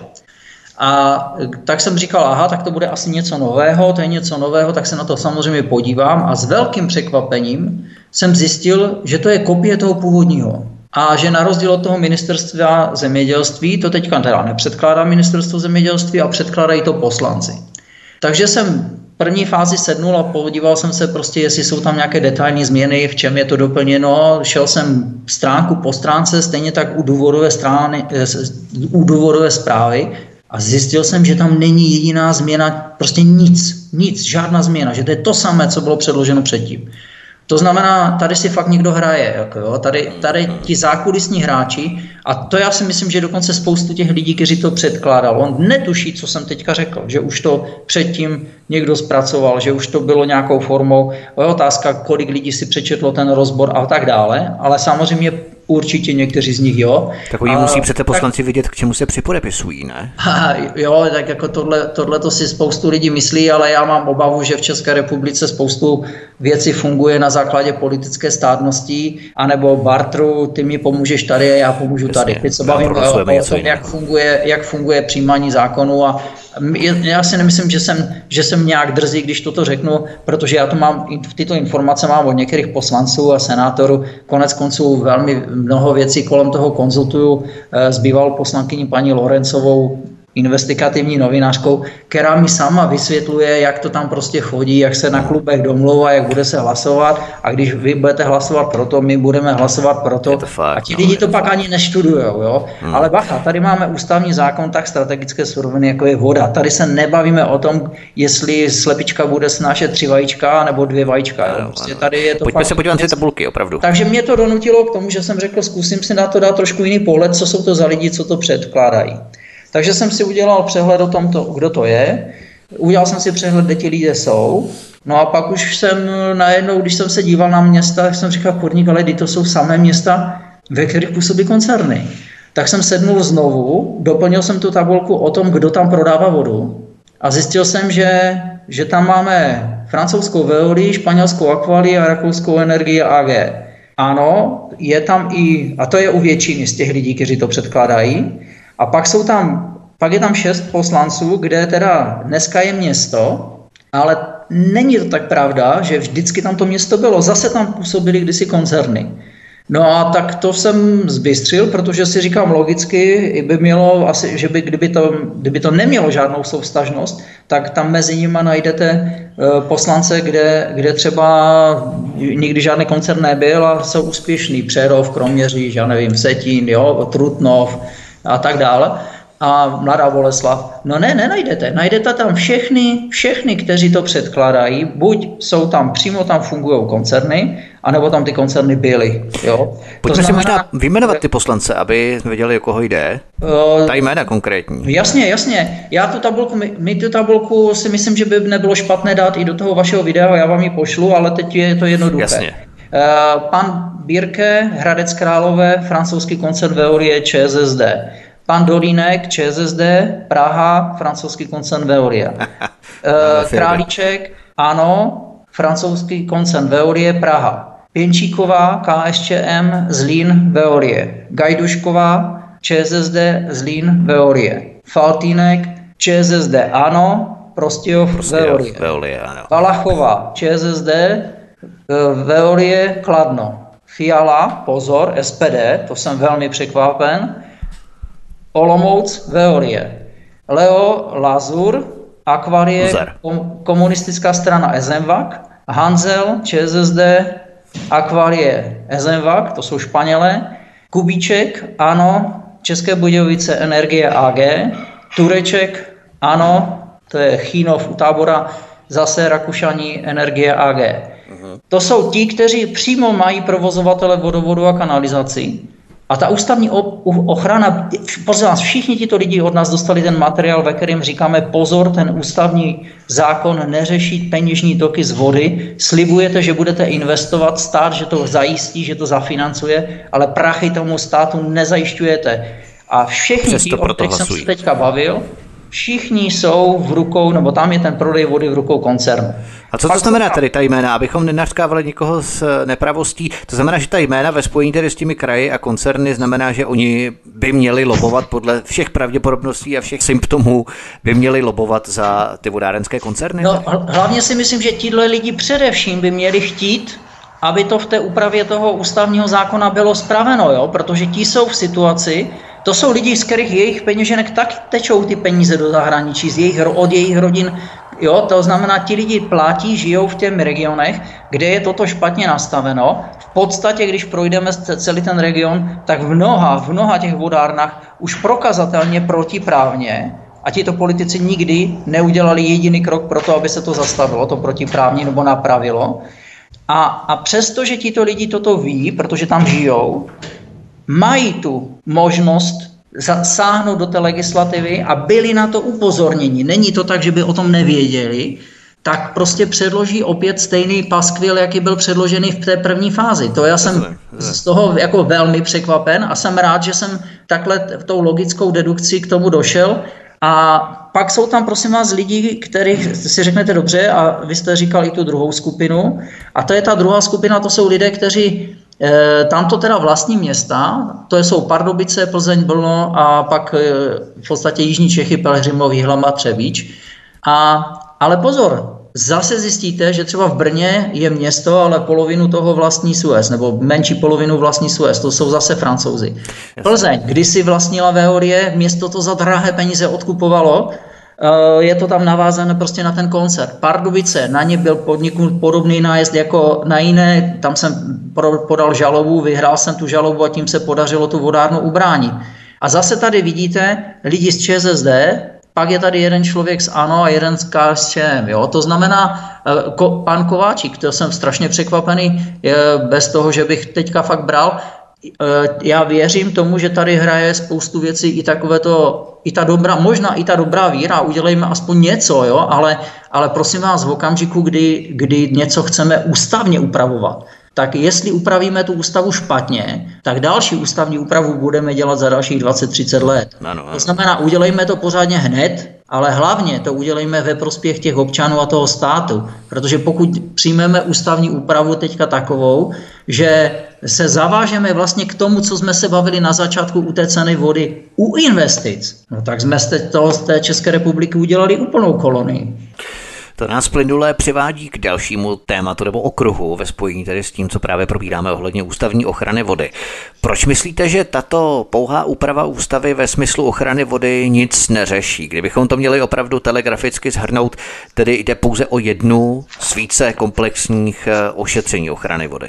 Speaker 2: A tak jsem říkal, aha, tak to bude asi něco nového, to je něco nového, tak se na to samozřejmě podívám a s velkým překvapením jsem zjistil, že to je kopie toho původního. a že na rozdíl od toho ministerstva zemědělství, to teďka teda nepředkládá ministerstvo zemědělství a předkládají to poslanci. Takže jsem v první fázi sednul a podíval jsem se prostě, jestli jsou tam nějaké detailní změny, v čem je to doplněno. Šel jsem stránku po stránce, stejně tak u důvodové, strany, u důvodové zprávy a zjistil jsem, že tam není jediná změna, prostě nic, nic, žádná změna, že to je to samé, co bylo předloženo předtím. To znamená, tady si fakt někdo hraje, jako jo? Tady, tady ti zákulisní hráči, a to já si myslím, že dokonce spoustu těch lidí, kteří to předkládal, on netuší, co jsem teďka řekl, že už to předtím někdo zpracoval, že už to bylo nějakou formou, je otázka, kolik lidí si přečetlo ten rozbor a tak dále, ale samozřejmě určitě někteří z nich, jo.
Speaker 1: Tak oni musí přece poslanci tak, vidět, k čemu se připodepisují, ne?
Speaker 2: A, jo, tak jako tohle, tohle to si spoustu lidí myslí, ale já mám obavu, že v České republice spoustu věcí funguje na základě politické státnosti, anebo bartru, ty mi pomůžeš tady a já pomůžu tady. Jasně, teď se bavím o, o tom, jak funguje, jak funguje přijímání zákonů a já si nemyslím, že jsem, že jsem nějak drzý, když toto řeknu, protože já to mám, tyto informace mám od některých poslanců a senátorů, konec konců velmi mnoho věcí kolem toho konzultuju s bývalou poslankyní paní Lorencovou, investigativní novinářkou, která mi sama vysvětluje, jak to tam prostě chodí, jak se na klubech domlouvá, jak bude se hlasovat a když vy budete hlasovat proto, my budeme hlasovat proto
Speaker 1: fakt,
Speaker 2: a ti
Speaker 1: no,
Speaker 2: lidi to pak ani neštudujou, jo. Hmm. Ale bacha, tady máme ústavní zákon tak strategické suroviny, jako je voda. Tady se nebavíme o tom, jestli slepička bude snášet tři vajíčka nebo dvě vajíčka. Jo. Prostě tady je to
Speaker 1: Pojďme
Speaker 2: fakt
Speaker 1: se podívat na ty tabulky, opravdu.
Speaker 2: Takže mě to donutilo k tomu, že jsem řekl, zkusím si na to dát trošku jiný pohled, co jsou to za lidi, co to předkládají. Takže jsem si udělal přehled o tom, kdo to je. Udělal jsem si přehled, kde ti lidé jsou. No a pak už jsem najednou, když jsem se díval na města, tak jsem říkal, kurník, ale to jsou samé města, ve kterých působí koncerny. Tak jsem sednul znovu, doplnil jsem tu tabulku o tom, kdo tam prodává vodu. A zjistil jsem, že, že tam máme francouzskou Veolia, španělskou Aquali a rakouskou Energie A G. Ano, je tam i, a to je u většiny z těch lidí, kteří to předkládají. A pak jsou tam, pak je tam šest poslanců, kde teda dneska je město, ale není to tak pravda, že vždycky tam to město bylo. Zase tam působily kdysi koncerny. No a tak to jsem zbystřil, protože si říkám logicky, by mělo asi, že by, kdyby to, kdyby to nemělo žádnou souvztažnost, tak tam mezi nimi najdete poslance, kde, kde třeba nikdy žádný koncern nebyl a jsou úspěšný. Přerov, Kroměříž, já nevím, Vsetín, jo, Trutnov a tak dále. A Mladá Boleslav. No ne, nenajdete. Najdete tam všechny, všechny, kteří to předkládají. Buď jsou tam, přímo tam fungují koncerny, anebo tam ty koncerny byly. Jo?
Speaker 1: Pojďme si možná vyjmenovat ty poslance, aby věděli, o koho jde. Uh, Ta jména konkrétní.
Speaker 2: Jasně, jasně. Já tu tabulku, my, my tu tabulku si myslím, že by nebylo špatné dát i do toho vašeho videa, já vám ji pošlu, ale teď je to jednoduché.
Speaker 1: Jasně.
Speaker 2: Uh, pan Birke, Hradec Králové, francouzský koncern Veolie, ČSSD. Pan Dolínek, ČSSD, Praha, francouzský koncern Veolia. Králíček, ano, francouzský koncern Veolie, Praha. Pěnčíková, KSČM, Zlín, Veolie. Gajdušková, ČSSD, Zlín, Veolie. Faltýnek, ČSSD, ano, Prostějov, Veolie.
Speaker 1: Veolie, ano.
Speaker 2: Valachová, ČSSD, Veolie, Kladno. Fiala, pozor, S P D, to jsem velmi překvapen. Olomouc, Veolie. Leo Lazur, Akvarie, kom, komunistická strana Ezenvak. Hanzel, ČSSD, Akvarie, Ezenvak, to jsou Španělé. Kubíček, ano, České Budějovice, Energie A G. Tureček, ano, to je Chínov u Tábora, zase Rakušaní, Energie A G. Uh-huh. To jsou ti, kteří přímo mají provozovatele vodovodu a kanalizací. A ta ústavní ochrana, pozor nás, všichni tito lidi od nás dostali ten materiál, ve kterém říkáme pozor, ten ústavní zákon neřeší peněžní toky z vody, slibujete, že budete investovat, stát, že to zajistí, že to zafinancuje, ale prachy tomu státu nezajišťujete. A všichni ti, o kterých jsem se teďka bavil, všichni jsou v rukou, nebo tam je ten prodej vody v rukou koncernu.
Speaker 1: A co to znamená tedy ta jména, abychom nenařkávali někoho s nepravostí? To znamená, že ta jména ve spojení tedy s těmi kraji a koncerny znamená, že oni by měli lobovat podle všech pravděpodobností a všech symptomů by měli lobovat za ty vodárenské koncerny?
Speaker 2: No, hlavně si myslím, že tíhle lidi především by měli chtít, aby to v té úpravě toho ústavního zákona bylo spraveno, jo? Protože ti jsou v situaci, to jsou lidi, z kterých jejich peněženek tak tečou ty peníze do zahraničí, z jejich, od jejich rodin. Jo, to znamená, ti lidi platí, žijou v těch regionech, kde je toto špatně nastaveno. V podstatě, když projdeme celý ten region, tak v mnoha, v mnoha těch vodárnách už prokazatelně protiprávně, a tito politici nikdy neudělali jediný krok pro to, aby se to zastavilo, to protiprávně nebo napravilo. A, a přesto, že tito lidi toto ví, protože tam žijou, mají tu možnost sáhnout do té legislativy a byli na to upozorněni. Není to tak, že by o tom nevěděli, tak prostě předloží opět stejný paskvil, jaký byl předložený v té první fázi. To já jsem z toho jako velmi překvapen a jsem rád, že jsem takhle tou logickou dedukcí k tomu došel. A pak jsou tam, prosím vás, lidi, kterých si řeknete dobře, a vy jste říkali tu druhou skupinu, a to je ta druhá skupina, to jsou lidé, kteří e, tamto teda vlastní města, to jsou Pardubice, Plzeň, Brno a pak e, v podstatě Jižní Čechy, Pelhřimov, Jihlava, Třebíč. A, ale pozor, zase zjistíte, že třeba v Brně je město, ale polovinu toho vlastní Suez, nebo menší polovinu vlastní Suez, to jsou zase Francouzi. Plzeň, kdysi vlastnila Veolie, město to za drahé peníze odkupovalo, je to tam navázané prostě na ten koncert. Pardubice, na ně byl podniknut podobný nájezd jako na jiné, tam jsem podal žalobu, vyhrál jsem tu žalobu a tím se podařilo tu vodárnu ubránit. A zase tady vidíte lidi z ČSSD, pak je tady jeden člověk z ANO a jeden z KSČM. Jo? To znamená, ko, pan Kováčik, to jsem strašně překvapený, bez toho, že bych teďka fakt bral. Já věřím tomu, že tady hraje spoustu věcí i takové to, i ta dobrá, možná i ta dobrá víra, udělejme aspoň něco, jo? Ale, ale prosím vás, v okamžiku, kdy, kdy něco chceme ústavně upravovat, tak jestli upravíme tu ústavu špatně, tak další ústavní úpravu budeme dělat za dalších dvacet třicet let. Ano, ano. To znamená, udělejme to pořádně hned, ale hlavně to udělejme ve prospěch těch občanů a toho státu. Protože pokud přijmeme ústavní úpravu teďka takovou, že se zavážeme vlastně k tomu, co jsme se bavili na začátku u té ceny vody, u investic, no tak jsme z té, z té České republiky udělali úplnou kolonii.
Speaker 1: To nás plynule přivádí k dalšímu tématu nebo okruhu ve spojení tedy s tím, co právě probíráme ohledně ústavní ochrany vody. Proč myslíte, že tato pouhá úprava ústavy ve smyslu ochrany vody nic neřeší? Kdybychom to měli opravdu telegraficky shrnout, tedy jde pouze o jednu z více komplexních ošetření ochrany vody.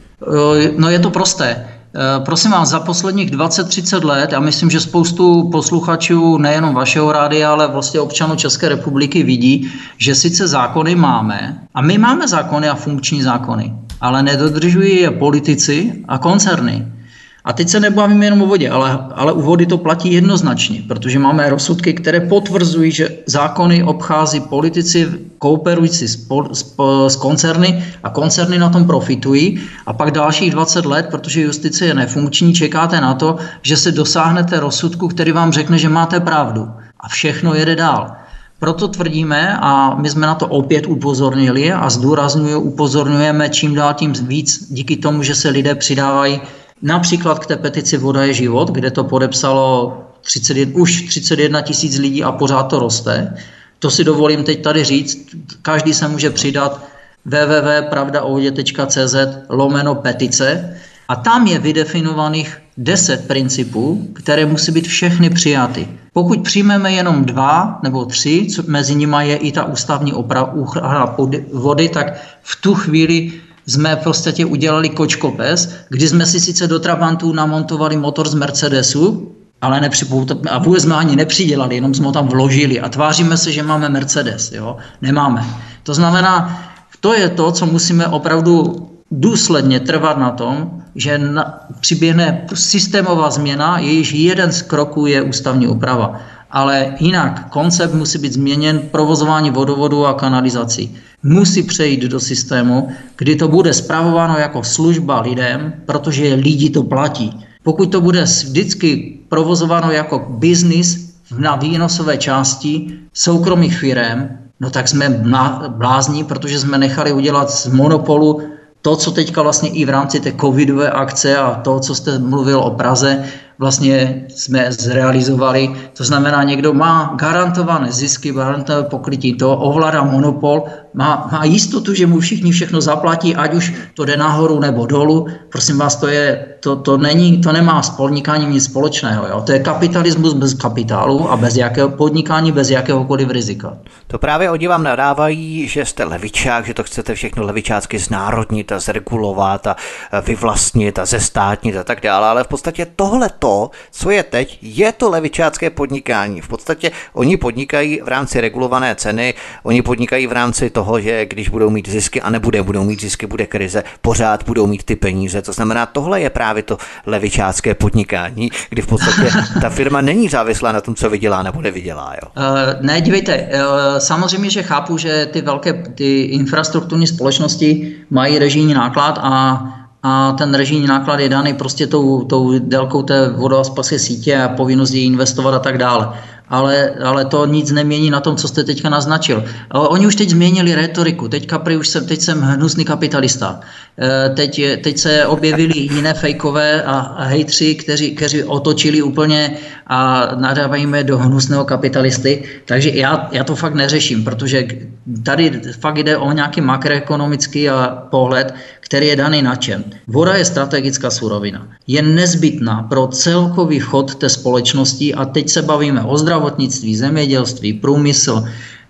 Speaker 2: No je to prosté. Prosím vás, za posledních dvacet třicet let, já myslím, že spoustu posluchačů nejenom vašeho rádia, ale vlastně občanů České republiky vidí, že sice zákony máme, a my máme zákony a funkční zákony, ale nedodržují je politici a koncerny. A teď se nebavíme jenom o vodě, ale, ale u vody to platí jednoznačně, protože máme rozsudky, které potvrzují, že zákony obchází politici kooperující s, s, s koncerny a koncerny na tom profitují. A pak dalších dvacet let, protože justice je nefunkční, čekáte na to, že se dosáhnete rozsudku, který vám řekne, že máte pravdu. A všechno jede dál. Proto tvrdíme, a my jsme na to opět upozornili a zdůrazňuji, upozorňujeme čím dál tím víc díky tomu, že se lidé přidávají například k té petici Voda je život, kde to podepsalo třicet jedna, už třicet jedna tisíc lidí a pořád to roste. To si dovolím teď tady říct, každý se může přidat w w w tečka pravda o vodě tečka c z lomeno petice a tam je vydefinovaných deset principů, které musí být všechny přijaty. Pokud přijmeme jenom dva nebo tři, co mezi nimi je i ta ústavní ochrana vody, tak v tu chvíli jsme v podstatě udělali kočkopes, kdy jsme si sice do Trabantů namontovali motor z Mercedesu, ale nepřipoutali, a vůbec jsme ani nepřidělali, jenom jsme ho tam vložili a tváříme se, že máme Mercedes. Jo? Nemáme. To znamená, to je to, co musíme opravdu důsledně trvat na tom, že na, přiběhne systémová změna, jejíž jeden z kroků je ústavní úprava. Ale jinak koncept musí být změněn, provozování vodovodu a kanalizací. Musí přejít do systému, kdy to bude spravováno jako služba lidem, protože lidi to platí. Pokud to bude vždycky provozováno jako biznis na výnosové části soukromých firem, no tak jsme blázní, protože jsme nechali udělat z monopolu to, co teďka vlastně i v rámci té covidové akce a to, co jste mluvil o Praze, vlastně jsme zrealizovali. To znamená, někdo má garantované zisky, garantované pokrytí, to ovládá monopol, má, má jistotu, že mu všichni všechno zaplatí, ať už to jde nahoru nebo dolů. Prosím vás, to, je, to, to, není, to nemá s podnikáním nic společného. Jo? To je kapitalismus bez kapitálu a bez jakého podnikání, bez jakéhokoliv rizika.
Speaker 1: To právě oni vám nadávají, že jste levičák, že to chcete všechno levičácky znárodnit a zregulovat a vyvlastnit a zestátnit a tak dále, ale v podstatě tohleto, co je teď, je to levičácké podnikání. V podstatě oni podnikají v rámci regulované ceny, oni podnikají v rámci toho, že když budou mít zisky a nebude, budou mít zisky, bude krize, pořád budou mít ty peníze. To znamená, tohle je právě to levičácké podnikání, kdy v podstatě ta firma není závislá na tom, co vydělá nebo nevydělá. Jo?
Speaker 2: Uh, ne, dívejte, uh, samozřejmě, že chápu, že ty velké ty infrastrukturní společnosti mají režijní náklad a a ten režijní náklad je daný prostě tou, tou délkou té vodohospodářské sítě a povinnost ji investovat a tak dále. Ale, ale to nic nemění na tom, co jste teďka naznačil. Oni už teď změnili retoriku. Teďka prý už jsem, teď jsem hnusný kapitalista. Teď, teď se objevili jiné fejkové a, a hejtři, kteří, kteří otočili úplně a nadávají mě do hnusného kapitalisty. Takže já, já to fakt neřeším, protože tady fakt jde o nějaký makroekonomický pohled, který je daný na čem. Voda je strategická surovina. Je nezbytná pro celkový chod té společnosti a teď se bavíme o zdravotnictví, zemědělství, průmysl,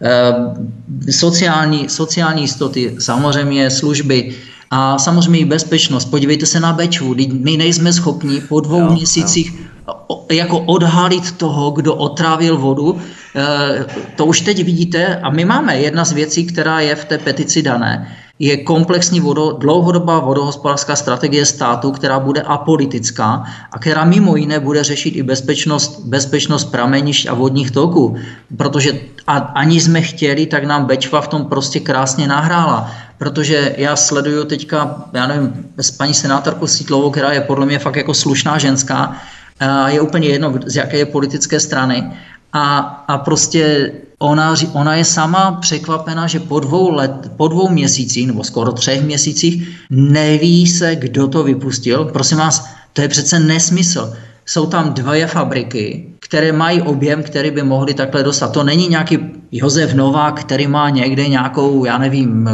Speaker 2: sociální, sociální jistoty, samozřejmě služby a samozřejmě i bezpečnost. Podívejte se na Bečvu, my nejsme schopni po dvou jo, měsících jo. jako odhalit toho, kdo otrávil vodu. To už teď vidíte a my máme jedna z věcí, která je v té petici dané, je komplexní vodo, dlouhodobá vodohospodářská strategie státu, která bude apolitická a která mimo jiné bude řešit i bezpečnost, bezpečnost pramenišť a vodních toků. Protože a, ani jsme chtěli, tak nám Bečva v tom prostě krásně nahrála. Protože já sleduju teďka, já nevím, s paní senátorkou Sítlovou, která je podle mě fakt jako slušná ženská, je úplně jedno, z jaké je politické strany. A, a prostě ona, ona je sama překvapena, že po dvou, let, po dvou měsících, nebo skoro třech měsících, neví se, kdo to vypustil. Prosím vás, to je přece nesmysl. Jsou tam dvě fabriky, které mají objem, který by mohli takhle dostat. To není nějaký Josef Novák, který má někde nějakou, já nevím,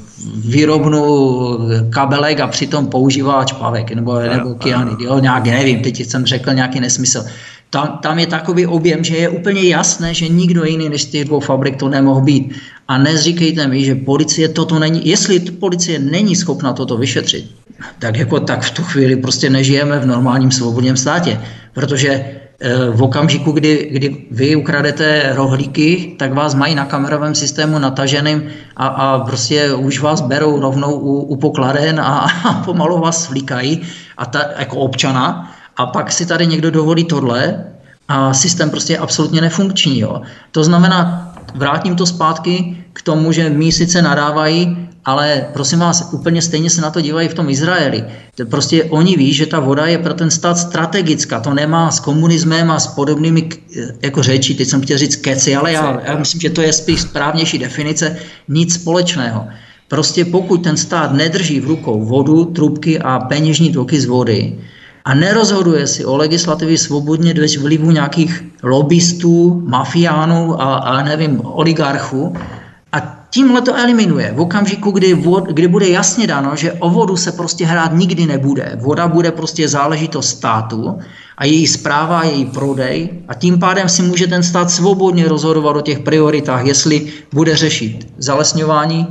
Speaker 2: výrobnu kabelek a přitom používá čpavek nebo, nebo kyanid. Jo, nějak nevím, teď jsem řekl nějaký nesmysl. Tam, tam je takový objem, že je úplně jasné, že nikdo jiný než z těch dvou fabrik to nemohl být. A nezříkejte mi, že policie toto není, jestli policie není schopna toto vyšetřit, tak jako tak v tu chvíli prostě nežijeme v normálním svobodném státě. Protože e, v okamžiku, kdy, kdy vy ukradete rohlíky, tak vás mají na kamerovém systému nataženým a, a prostě už vás berou rovnou u, u pokladen a, a pomalu vás svlíkají a ta, jako občana. A pak si tady někdo dovolí tohle a systém prostě je absolutně nefunkční. Jo. To znamená, vrátím to zpátky k tomu, že my sice nadávají, ale prosím vás, úplně stejně se na to dívají v tom Izraeli. Prostě oni ví, že ta voda je pro ten stát strategická. To nemá s komunismem a s podobnými jako řeči, teď jsem chtěl říct keci, ale já, já myslím, že to je spíš správnější definice, nic společného. Prostě pokud ten stát nedrží v rukou vodu, trubky a peněžní toky z vody, a nerozhoduje si o legislativě svobodně bez vlivu nějakých lobbystů, mafiánů a, a nevím, oligarchů. A tímhle to eliminuje. V okamžiku, kdy, vod, kdy bude jasně dáno, že o vodu se prostě hrát nikdy nebude. Voda bude prostě záležitost státu a její správa, její prodej. A tím pádem si může ten stát svobodně rozhodovat o těch prioritách, jestli bude řešit zalesňování,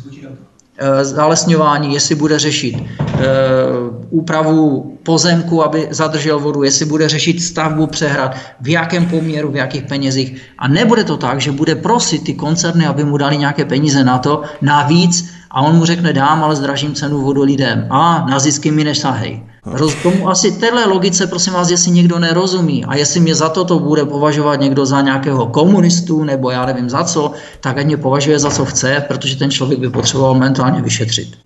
Speaker 2: zalesňování, jestli bude řešit e, úpravu pozemku, aby zadržel vodu, jestli bude řešit stavbu přehrad, v jakém poměru, v jakých penězích. A nebude to tak, že bude prosit ty koncerny, aby mu dali nějaké peníze na to, navíc, a on mu řekne, dám, ale zdražím cenu vodu lidem. A na zisky mi nesahej. Roz, tomu asi téhle logice, prosím vás, jestli někdo nerozumí a jestli mě za to to bude považovat někdo za nějakého komunistu nebo já nevím za co, tak ať mě považuje za co chce, protože ten člověk by potřeboval mentálně vyšetřit.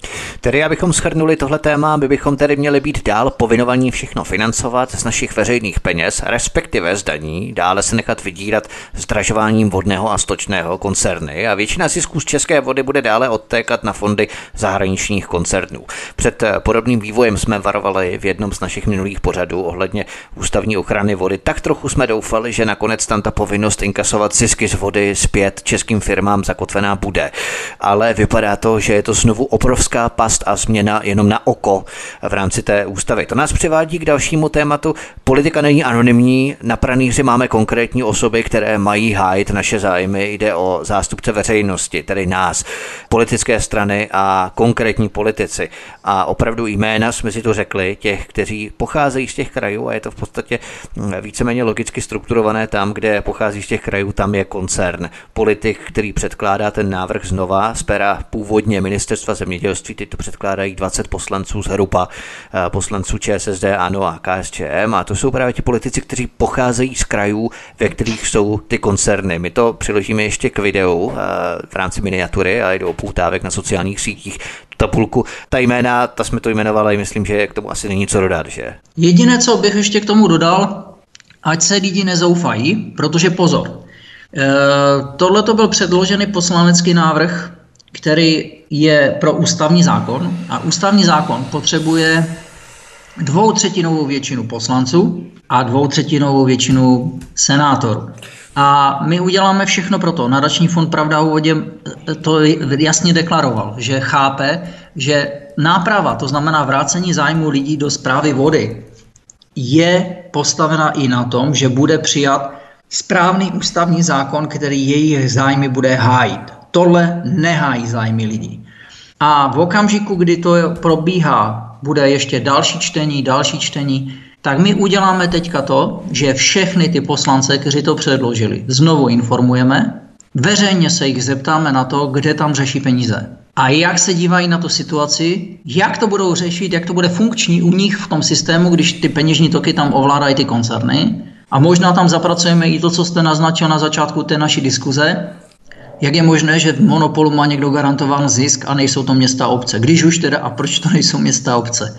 Speaker 1: Tedy abychom shrnuli tohle téma, my bychom tedy měli být dál povinovaní všechno financovat z našich veřejných peněz, respektive z daní, dále se nechat vydírat zdražováním vodného a stočného koncerny a většina zisků z české vody bude dále odtékat na fondy zahraničních koncernů. Před podobným vývojem jsme varovali v jednom z našich minulých pořadů ohledně ústavní ochrany vody. Tak trochu jsme doufali, že nakonec tam ta povinnost inkasovat zisky z vody zpět českým firmám zakotvená bude. Ale vypadá to, že je to znovu obrovská past a změna jenom na oko v rámci té ústavy. To nás přivádí k dalšímu tématu. Politika není anonymní, na pranýři máme konkrétní osoby, které mají hájit naše zájmy. Jde o zástupce veřejnosti, tedy nás, politické strany a konkrétní politici. A opravdu jména jsme si to řekli, těch, kteří pocházejí z těch krajů a je to v podstatě víceméně logicky strukturované tam, kde pochází z těch krajů, tam je koncern. Politik, který předkládá ten návrh znova z pera původně ministerstva zemědělství, teď to předkládají dvacet poslanců zhruba, poslanců ČSSD, ANO a KSČM a to jsou právě ti politici, kteří pocházejí z krajů, ve kterých jsou ty koncerny. My to přiložíme ještě k videu v rámci miniatury a jde o poutávek na sociálních sítích. Tabulku. Ta jména, ta jsme to jmenovali, myslím, že k tomu asi není co dodat, že?
Speaker 2: Jediné, co bych ještě k tomu dodal, ať se lidi nezoufají, protože pozor, e, tohle to byl předložený poslanecký návrh, který je pro ústavní zákon a ústavní zákon potřebuje dvoutřetinovou většinu poslanců a dvoutřetinovou většinu senátorů. A my uděláme všechno pro to. Nadační fond Pravda o vodě to jasně deklaroval, že chápe, že náprava, to znamená vrácení zájmu lidí do správy vody, je postavena i na tom, že bude přijat správný ústavní zákon, který jejich zájmy bude hájit. Tohle nehájí zájmy lidí. A v okamžiku, kdy to probíhá, bude ještě další čtení, další čtení, tak my uděláme teďka to, že všechny ty poslance, kteří to předložili, znovu informujeme, veřejně se jich zeptáme na to, kde tam řeší peníze. A jak se dívají na tu situaci, jak to budou řešit, jak to bude funkční u nich v tom systému, když ty peněžní toky tam ovládají ty koncerny. A možná tam zapracujeme i to, co jste naznačil na začátku té naší diskuze, jak je možné, že v monopolu má někdo garantován zisk a nejsou to města a obce. Když už teda, a proč to nejsou města a obce?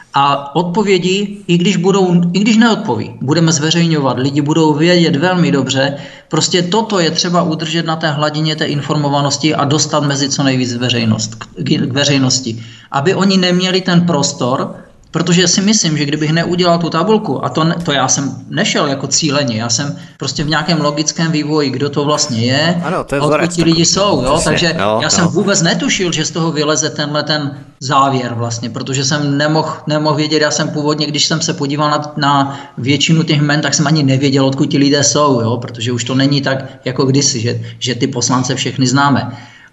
Speaker 2: A odpovědi, i když, budou, i když neodpoví, budeme zveřejňovat, lidi budou vědět velmi dobře, prostě toto je třeba udržet na té hladině té informovanosti a dostat mezi co nejvíc veřejnost, k veřejnosti. Aby oni neměli ten prostor, protože si myslím, že kdybych neudělal tu tabulku, a to, ne, to já jsem nešel jako cíleně, já jsem prostě v nějakém logickém vývoji, kdo to vlastně je,
Speaker 1: ano, to je
Speaker 2: odkud ti lidi jsou, jo?
Speaker 1: Přesně,
Speaker 2: takže
Speaker 1: no,
Speaker 2: já
Speaker 1: no.
Speaker 2: jsem vůbec netušil, že z toho vyleze tenhle ten závěr vlastně, protože jsem nemohl, nemohl vědět, já jsem původně, když jsem se podíval na, na většinu těch jmen, tak jsem ani nevěděl, odkud ti lidé jsou, jo? Protože už to není tak jako kdysi, že, že ty poslance všechny známe.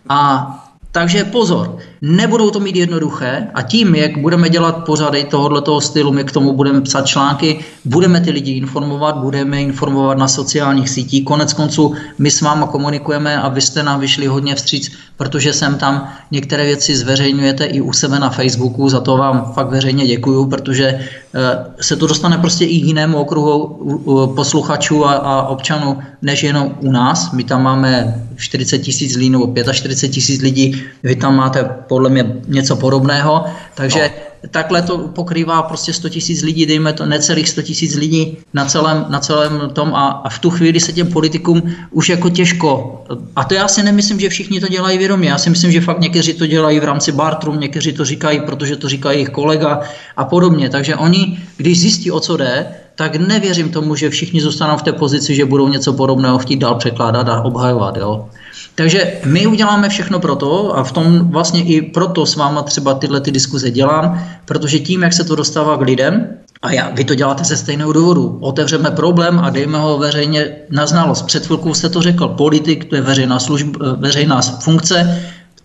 Speaker 2: A takže pozor, nebudou to mít jednoduché a tím, jak budeme dělat pořady tohoto stylu, my k tomu budeme psat články, budeme ty lidi informovat, budeme informovat na sociálních sítích. Konec konců my s váma komunikujeme a vy jste nám vyšli hodně vstříc, protože sem tam některé věci zveřejňujete i u sebe na Facebooku, za to vám fakt veřejně děkuju, protože se to dostane prostě i jinému okruhu posluchačů a, a občanů, než jenom u nás. My tam máme čtyřicet tisíc lidí nebo čtyřicet pět tisíc lidí, vy tam máte podle mě něco podobného, takže no. Takhle to pokrývá prostě sto tisíc lidí, dejme to necelých sto tisíc lidí na celém, na celém tom a, a v tu chvíli se těm politikům už jako těžko, a to já si nemyslím, že všichni to dělají vědomě, já si myslím, že fakt někteří to dělají v rámci bartru, někteří to říkají, protože to říkají jejich kolega a podobně, takže oni, když zjistí, o co jde, tak nevěřím tomu, že všichni zůstanou v té pozici, že budou něco podobného chtít dál překládat a obhajovat, jo. Takže my uděláme všechno pro to a v tom vlastně i proto s váma třeba tyhle ty diskuze dělám, protože tím, jak se to dostává k lidem, a já, vy to děláte ze stejného důvodu, otevřeme problém a dejme ho veřejně na znalost. Před chvilkou jste to řekl, politik, to je veřejná služba, veřejná funkce,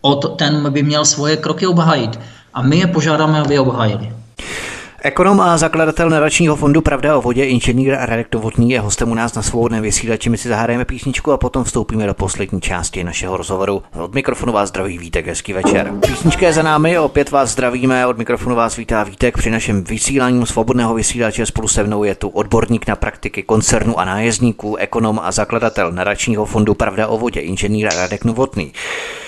Speaker 2: ten by měl svoje kroky obhájit a my je požádáme, aby je obhájili.
Speaker 1: Ekonom a zakladatel nadačního fondu Pravda o vodě, inženýr Radek Novotný, je hostem u nás na Svobodném vysílači. My si zahrajeme písničku a potom vstoupíme do poslední části našeho rozhovoru. Od mikrofonu vás zdraví Vítek, hezký večer. Písnička je za námi, opět vás zdravíme, od mikrofonu vás vítá Vítek při našem vysílání Svobodného vysílače. Spolu se mnou je tu odborník na praktiky koncernu a nájezdníků, ekonom a zakladatel nadačního fondu Pravda o vodě, inženýr Radek Novotný.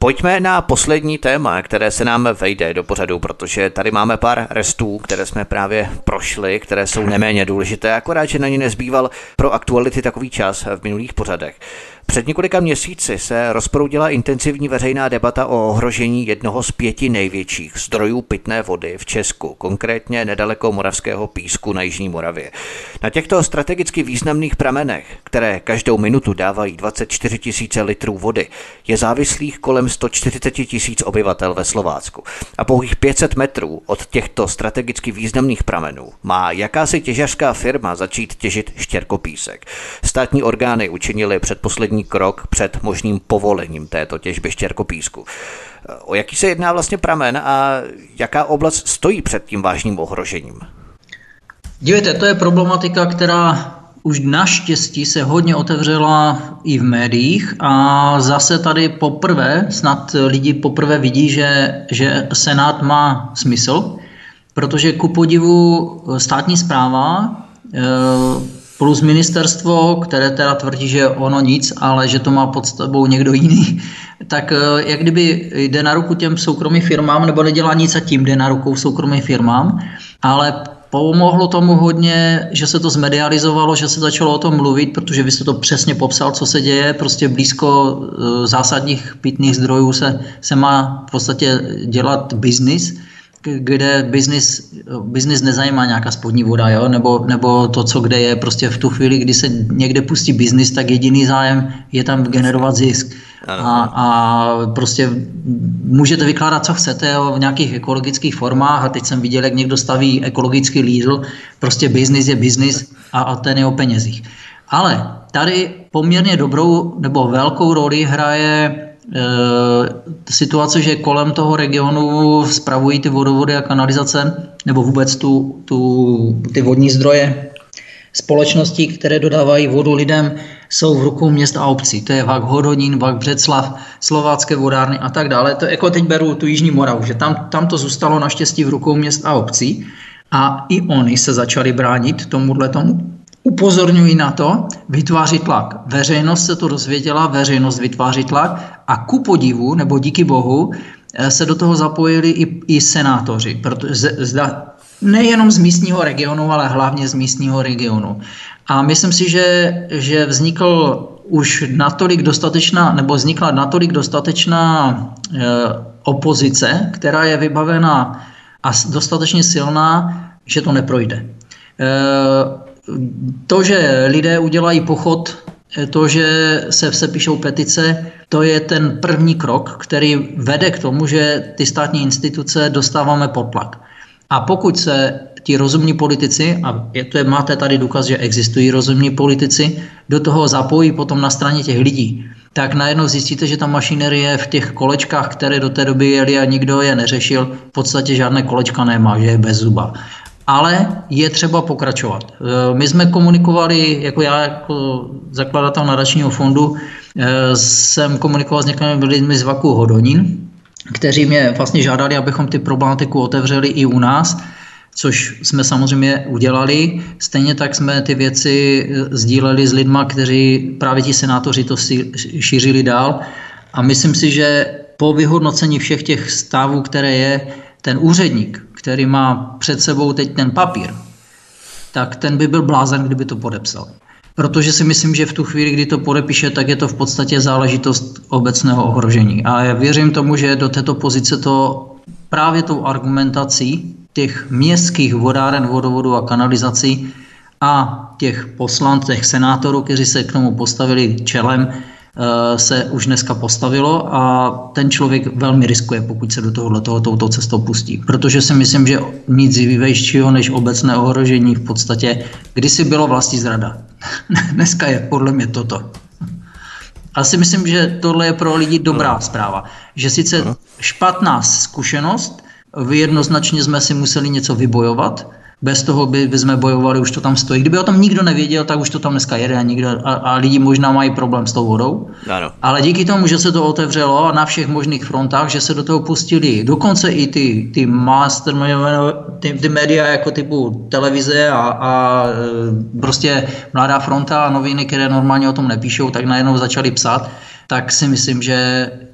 Speaker 1: Pojďme na poslední téma, které se nám vejde do pořadu, protože tady máme pár restů, které jsme právě prošli, které jsou neméně důležité, akorát, že na ně nezbýval pro aktuality takový čas v minulých pořadech. Před několika měsíci se rozproudila intenzivní veřejná debata o ohrožení jednoho z pěti největších zdrojů pitné vody v Česku, konkrétně nedaleko Moravského Písku na jižní Moravě. Na těchto strategicky významných pramenech, které každou minutu dávají dvacet čtyři tisíce litrů vody, je závislých kolem sto čtyřicet tisíc obyvatel ve Slovácku. A pouhých pět set metrů od těchto strategicky významných pramenů má jakási těžařská firma začít těžit štěrkopísek. Státní orgány učinily předposlední krok před možným povolením této těžby štěrkopísku. O jaký se jedná vlastně pramen a jaká oblast stojí před tím vážným ohrožením?
Speaker 2: Dívejte, to je problematika, která už naštěstí se hodně otevřela i v médiích a zase tady poprvé, snad lidi poprvé vidí, že, že Senát má smysl, protože ku podivu státní správa plus ministerstvo, které teda tvrdí, že ono nic, ale že to má pod sebou někdo jiný, tak jak kdyby jde na ruku těm soukromým firmám, nebo nedělá nic a tím jde na ruku soukromým firmám, ale pomohlo tomu hodně, že se to zmedializovalo, že se začalo o tom mluvit, protože vy jste to přesně popsal, co se děje, prostě blízko zásadních pitných zdrojů se, se má v podstatě dělat biznis, kde biznis, biznis nezajímá nějaká spodní voda, jo? Nebo, nebo to, co kde je, prostě v tu chvíli, kdy se někde pustí biznis, tak jediný zájem je tam generovat zisk. A, a prostě můžete vykládat, co chcete o nějakých ekologických formách a teď jsem viděl, jak někdo staví ekologický Lidl, prostě biznis je biznis a, a ten je o penězích. Ale tady poměrně dobrou nebo velkou roli hraje situace, že kolem toho regionu spravují ty vodovody a kanalizace nebo vůbec tu, tu, ty vodní zdroje společností, které dodávají vodu lidem, jsou v rukou měst a obcí. To je Vak Hodonín, Vak Břeclav, Slovácké vodárny a tak dále. To jako teď beru tu Jižní Moravu, že tam, tam to zůstalo naštěstí v rukou měst a obcí a i oni se začali bránit tomuhle tomu. Upozorňují na to, vytváří tlak. Veřejnost se to dozvěděla, veřejnost vytváří tlak a ku podivu, nebo díky bohu, se do toho zapojili i, i senátoři. Protože zda, nejenom z místního regionu, ale hlavně z místního regionu. A myslím si, že, že vznikl už natolik dostatečná, nebo vznikla natolik dostatečná e, opozice, která je vybavena a dostatečně silná, že to neprojde. E, To, že lidé udělají pochod, to, že se sepíšou petice, to je ten první krok, který vede k tomu, že ty státní instituce dostáváme pod tlak. A pokud se ti rozumní politici, a je to je, máte tady důkaz, že existují rozumní politici, do toho zapojí potom na straně těch lidí, tak najednou zjistíte, že ta mašinerie v těch kolečkách, které do té doby jeli a nikdo je neřešil, v podstatě žádné kolečka nemá, že je bez zuba. Ale je třeba pokračovat. My jsme komunikovali, jako já jako zakladatel nadačního fondu, jsem komunikoval s některými lidmi z Vaku Hodonín, kteří mě vlastně žádali, abychom ty problematiku otevřeli i u nás, což jsme samozřejmě udělali. Stejně tak jsme ty věci sdíleli s lidma, kteří právě ti senátoři to šířili dál. A myslím si, že po vyhodnocení všech těch stavů, které je, ten úředník, který má před sebou teď ten papír, tak ten by byl blázen, kdyby to podepsal. Protože si myslím, že v tu chvíli, kdy to podepíše, tak je to v podstatě záležitost obecného ohrožení. A já věřím tomu, že do této pozice to právě tou argumentací těch městských vodáren, vodovodů a kanalizací a těch poslanců, těch senátorů, kteří se k tomu postavili čelem, se už dneska postavilo a ten člověk velmi riskuje, pokud se do tohohle toho touto cestou pustí. Protože si myslím, že nic vývejšího než obecné ohrožení v podstatě kdysi bylo vlastní zrada. Dneska je podle mě toto. A si myslím, že tohle je pro lidi dobrá zpráva. Že sice špatná zkušenost, jednoznačně jsme si museli něco vybojovat, bez toho by, by jsme bojovali, už to tam stojí. Kdyby o tom nikdo nevěděl, tak už to tam dneska jede a, nikdo, a, a lidi možná mají problém s tou vodou. Ano. Ale díky tomu, že se to otevřelo na všech možných frontách, že se do toho pustili dokonce i ty, ty master, ty, ty média jako typu televize a, a prostě Mladá fronta a noviny, které normálně o tom nepíšou, tak najednou začali psát, tak si myslím, že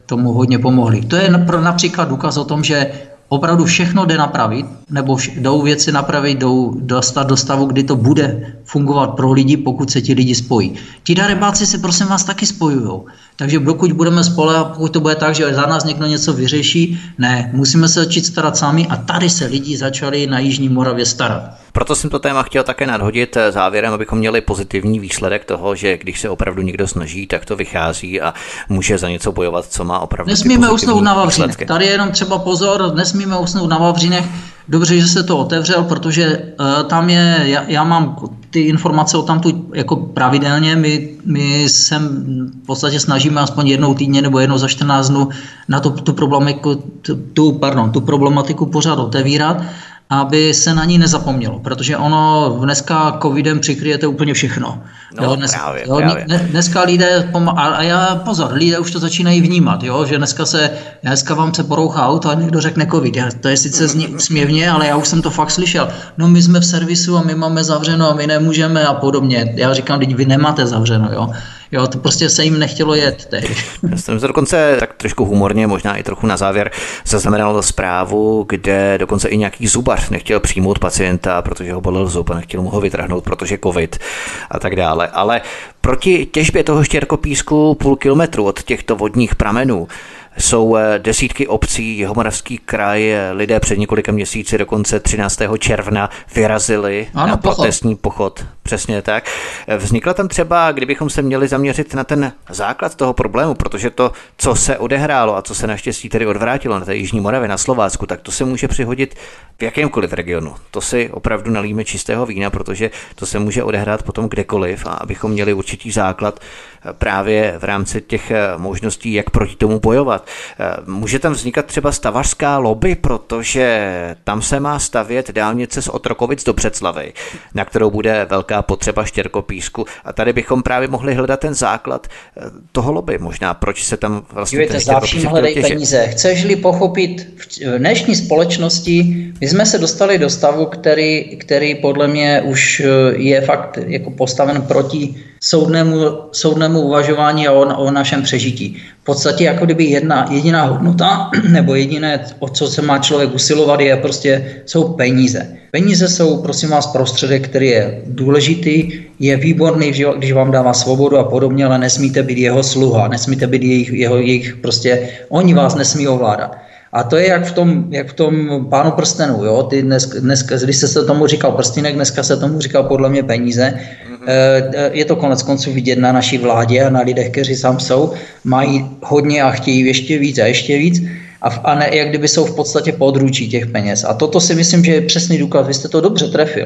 Speaker 2: tomu hodně pomohly. To je například důkaz o tom, že opravdu všechno jde napravit, nebo jdou věci napravit, jdou dostat do stavu, kdy to bude fungovat pro lidi, pokud se ti lidi spojí. Ti darebáci se prosím vás taky spojují. Takže dokud budeme spolehat, pokud to bude tak, že za nás někdo něco vyřeší, ne, musíme se začít starat sami a tady se lidi začali na Jižní Moravě starat.
Speaker 1: Proto jsem to téma chtěl také nadhodit závěrem, abychom měli pozitivní výsledek toho, že když se opravdu někdo snaží, tak to vychází a může za něco bojovat, co má opravdu.
Speaker 2: Nesmíme usnout na Vavřínech. Tady je jenom třeba pozor, nesmíme usnout na Vavřínech. Dobře, že se to otevřel, protože uh, tam je, já, já mám ty informace o tamtu jako pravidelně, my, my se v podstatě snažíme aspoň jednou týdně nebo jednou za čtrnáct dnů na tu, tu, problematiku, tu, pardon, tu problematiku pořád otevírat, aby se na ní nezapomnělo, protože ono dneska covidem přikryjete úplně všechno.
Speaker 1: No,
Speaker 2: jo, dnes,
Speaker 1: právě,
Speaker 2: jo,
Speaker 1: právě.
Speaker 2: Dneska lidé, a já pozor, lidé už to začínají vnímat, jo, že dneska se, dneska vám se porouchá auto a někdo řekne covid. Já, to je sice zní směvně, ale já už jsem to fakt slyšel. No my jsme v servisu a my máme zavřeno a my nemůžeme a podobně. Já říkám, teď vy nemáte zavřeno, jo. Jo, to prostě se jim nechtělo jet tehdy.
Speaker 1: Já jsem se dokonce tak trošku humorně, možná i trochu na závěr, zaznamenal zprávu, kde dokonce i nějaký zubař nechtěl přijmout pacienta, protože ho bolel zub a nechtěl mu ho vytrhnout, protože covid a tak dále. Ale proti těžbě toho štěrkopísku půl kilometru od těchto vodních pramenů jsou desítky obcí, Jihomoravský kraj, lidé před několika měsíci, dokonce třináctého června vyrazili ano, na protestní pochod. Přesně tak. Vznikla tam třeba, kdybychom se měli zaměřit na ten základ toho problému, protože to, co se odehrálo a co se naštěstí tedy odvrátilo na té Jižní Moravě, na Slovácku, tak to se může přihodit v jakémkoliv regionu. To si opravdu nalíme čistého vína, protože to se může odehrát potom kdekoliv a abychom měli určitý základ právě v rámci těch možností, jak proti tomu bojovat. Může tam vznikat třeba stavařská lobby, protože tam se má stavět dálnice z Otrokovic do Břeclavi, na kterou bude velká potřeba štěrkopísku a tady bychom právě mohli hledat ten základ toho lobby. Možná proč se tam vlastně
Speaker 2: Dívejte, za vším hledej peníze. Chceš-li pochopit v dnešní společnosti, my jsme se dostali do stavu, který, který podle mě už je fakt jako postaven proti soudnému, soudnému uvažování a o, o našem přežití. V podstatě jako kdyby jedna jediná hodnota nebo jediné, o co se má člověk usilovat, je prostě, jsou peníze. Peníze jsou, prosím vás, prostředek, který je důležitý, je výborný, když vám dává svobodu a podobně, ale nesmíte být jeho sluha, nesmíte být jejich, jeho, jejich prostě, oni vás nesmí ovládat. A to je jak v tom, jak v tom Pánu prstenů, jo? Ty dnes, dneska, když se tomu říkal prstýnek, dneska se tomu říkal podle mě peníze. Mm-hmm. Je to konec konců vidět na naší vládě a na lidech, kteří sám jsou, mají hodně a chtějí ještě víc a ještě víc. A, a ne, jak kdyby jsou v podstatě područí těch peněz. A toto si myslím, že je přesný důkaz, vy jste to dobře trefil.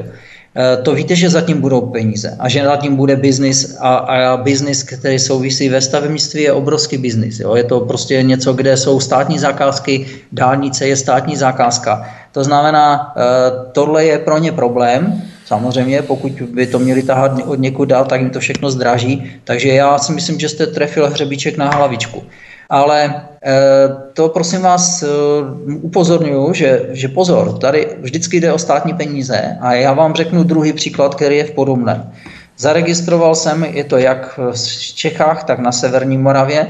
Speaker 2: To víte, že zatím budou peníze a že zatím bude biznis a, a biznis, který souvisí ve stavebnictví, je obrovský biznis. Jo? Je to prostě něco, kde jsou státní zakázky, dálnice je státní zakázka. To znamená, tohle je pro ně problém. Samozřejmě, pokud by to měli tahat od někud dál, tak jim to všechno zdraží. Takže já si myslím, že jste trefil hřebíček na hlavičku. Ale to prosím vás upozorňuji, že, že pozor, tady vždycky jde o státní peníze a já vám řeknu druhý příklad, který je v podobném. Zaregistroval jsem, je to jak v Čechách, tak na severní Moravě,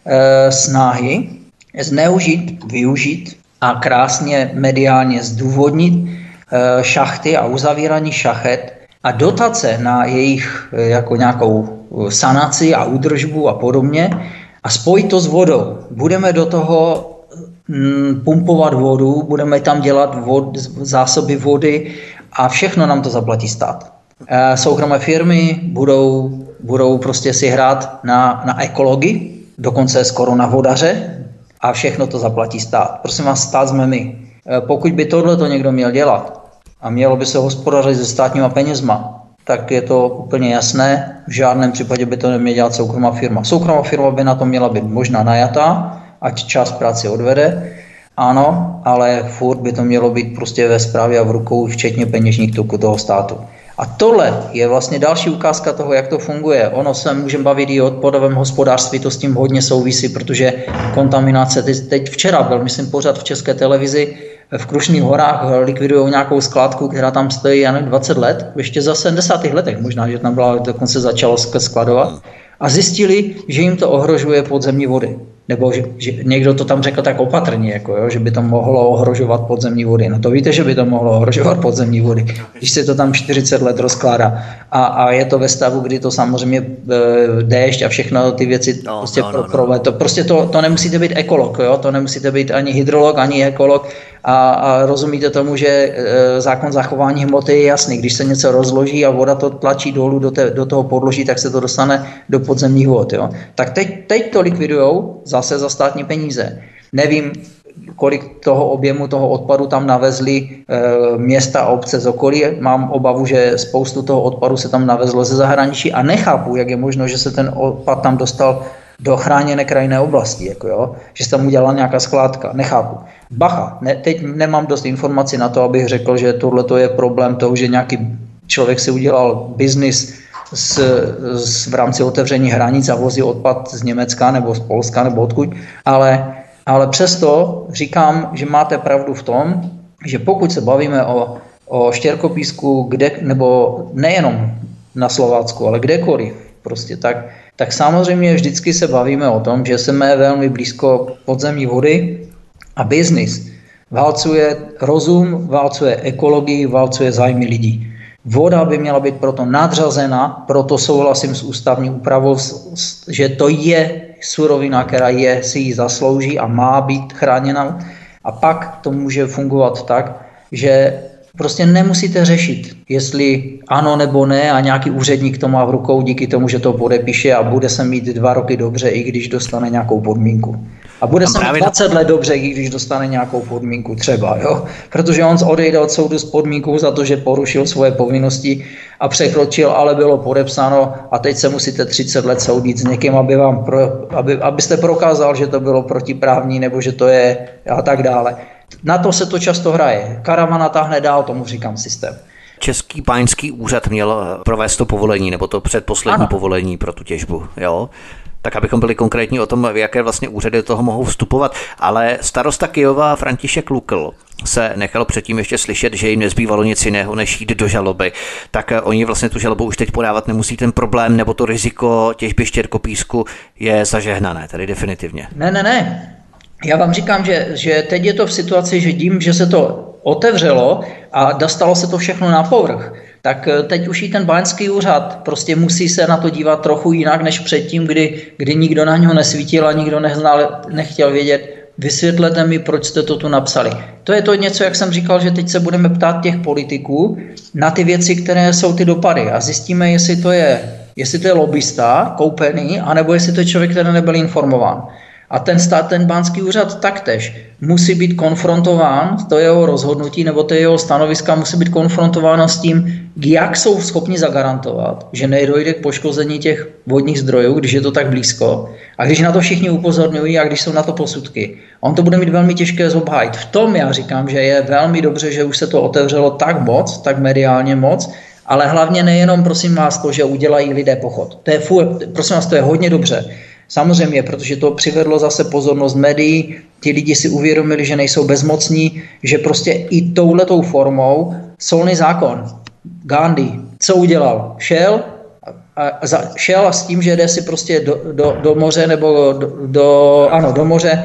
Speaker 2: snahy zneužít, využít a krásně mediálně zdůvodnit šachty a uzavírání šachet a dotace na jejich jako nějakou sanaci a údržbu a podobně, a spojit to s vodou. Budeme do toho mm, pumpovat vodu, budeme tam dělat vod, zásoby vody a všechno nám to zaplatí stát. E, soukromé firmy budou, budou prostě si hrát na, na ekologii, dokonce skoro na vodaře a všechno to zaplatí stát. Prosím vás, stát jsme my. E, pokud by tohle někdo měl dělat a mělo by se hospodařit se státníma penězma, tak je to úplně jasné. V žádném případě by to neměla dělat soukromá firma. Soukromá firma by na to měla být možná najatá, ať část práce odvede, ano, ale furt by to mělo být prostě ve správě a v rukou, včetně peněžních toků toho státu. A tohle je vlastně další ukázka toho, jak to funguje. Ono se můžeme bavit i o odpadovém hospodářství, to s tím hodně souvisí, protože kontaminace, teď včera byl, myslím, pořád v České televizi, v Krušných horách likvidují nějakou skládku, která tam stojí, já nevím, dvacet let, ještě za sedmdesátých letech možná, že tam byla, dokonce začalo skladovat, a zjistili, že jim to ohrožuje podzemní vody. nebo že, že někdo to tam řekl tak opatrně, jako jo, že by to mohlo ohrožovat podzemní vody. No to víte, že by to mohlo ohrožovat podzemní vody, když se to tam čtyřicet let rozkládá. A, a je to ve stavu, kdy to samozřejmě e, déšť a všechno ty věci
Speaker 1: no,
Speaker 2: prostě
Speaker 1: no, no,
Speaker 2: pro, pro, to, prostě to, to nemusíte být ekolog, jo, to nemusíte být ani hydrolog, ani ekolog a, a rozumíte tomu, že e, zákon zachování hmoty je jasný. Když se něco rozloží a voda to tlačí dolů do, te, do toho podloží, tak se to dostane do podzemních vod. Jo. Tak teď, teď to likvidujou zase za státní peníze. Nevím, kolik toho objemu toho odpadu tam navezli e, města a obce z okolí. Mám obavu, že spoustu toho odpadu se tam navezlo ze zahraničí a nechápu, jak je možno, že se ten odpad tam dostal do chráněné krajinné oblasti, jako jo? Že se tam udělala nějaká skládka. Nechápu. Bacha, ne, teď nemám dost informací na to, abych řekl, že tohle je problém toho, že nějaký člověk si udělal biznis s, s, v rámci otevření hranic a vozí odpad z Německa nebo z Polska nebo odkud, ale, ale přesto říkám, že máte pravdu v tom, že pokud se bavíme o, o štěrkopísku, kde, nebo nejenom na Slovácku, ale kdekoliv, prostě tak, tak samozřejmě vždycky se bavíme o tom, že jsme velmi blízko podzemní vody a biznis válcuje rozum, válcuje ekologii, válcuje zájmy lidí. Voda by měla být proto nadřazena, proto souhlasím s ústavní úpravou, že to je surovina, která je, si ji zaslouží a má být chráněna. A pak to může fungovat tak, že prostě nemusíte řešit, jestli ano nebo ne a nějaký úředník to má v rukou díky tomu, že to podepíše a bude se mít dva roky dobře, i když dostane nějakou podmínku. A bude se mít dvacet let dobře, i když dostane nějakou podmínku třeba, jo? Protože on odejde od soudu s podmínkou za to, že porušil svoje povinnosti a překročil, ale bylo podepsáno a teď se musíte třicet let soudit s někým, aby vám pro, aby, abyste prokázal, že to bylo protiprávní nebo že to je a tak dále. Na to se to často hraje. Karavana táhne dál, tomu říkám systém.
Speaker 1: Český báňský úřad měl provést to povolení, nebo to předposlední ano. povolení pro tu těžbu, jo? Tak abychom byli konkrétní o tom, v jaké vlastně úřady do toho mohou vstupovat. Ale starosta Kyjova František Lukl se nechal předtím ještě slyšet, že jim nezbývalo nic jiného, než jít do žaloby. Tak oni vlastně tu žalobu už teď podávat nemusí, ten problém nebo to riziko těžby štěrkopísku je zažehnané, tady definitivně.
Speaker 2: Ne, ne, ne. Já vám říkám, že, že teď je to v situaci, že tím, že se to otevřelo a dostalo se to všechno na povrch, tak teď už i ten báňský úřad prostě musí se na to dívat trochu jinak, než předtím, kdy, kdy nikdo na něho nesvítil a nikdo neznal, nechtěl vědět. Vysvětlete mi, proč jste to tu napsali. To je to něco, jak jsem říkal, že teď se budeme ptát těch politiků na ty věci, které jsou ty dopady a zjistíme, jestli to je, jestli to je lobbysta koupený, anebo jestli to je člověk, který nebyl informován. A ten stát, ten báňský úřad taktéž musí být konfrontován, to jeho rozhodnutí nebo to jeho stanoviska musí být konfrontováno s tím, jak jsou schopni zagarantovat, že nedojde k poškození těch vodních zdrojů, když je to tak blízko. A když na to všichni upozorňují a když jsou na to posudky. On to bude mít velmi těžké zobhájit. V tom já říkám, že je velmi dobře, že už se to otevřelo tak moc, tak mediálně moc, ale hlavně nejenom, prosím vás, to, že udělají lidé pochod. To je furt, prosím vás, to je hodně dobře. Samozřejmě, protože to přivedlo zase pozornost médií, ti lidi si uvědomili, že nejsou bezmocní, že prostě i touhletou formou solný zákon, Gandhi, co udělal? Šel a, a, šel a s tím, že jde si prostě do, do, do moře nebo do, do, ano, do moře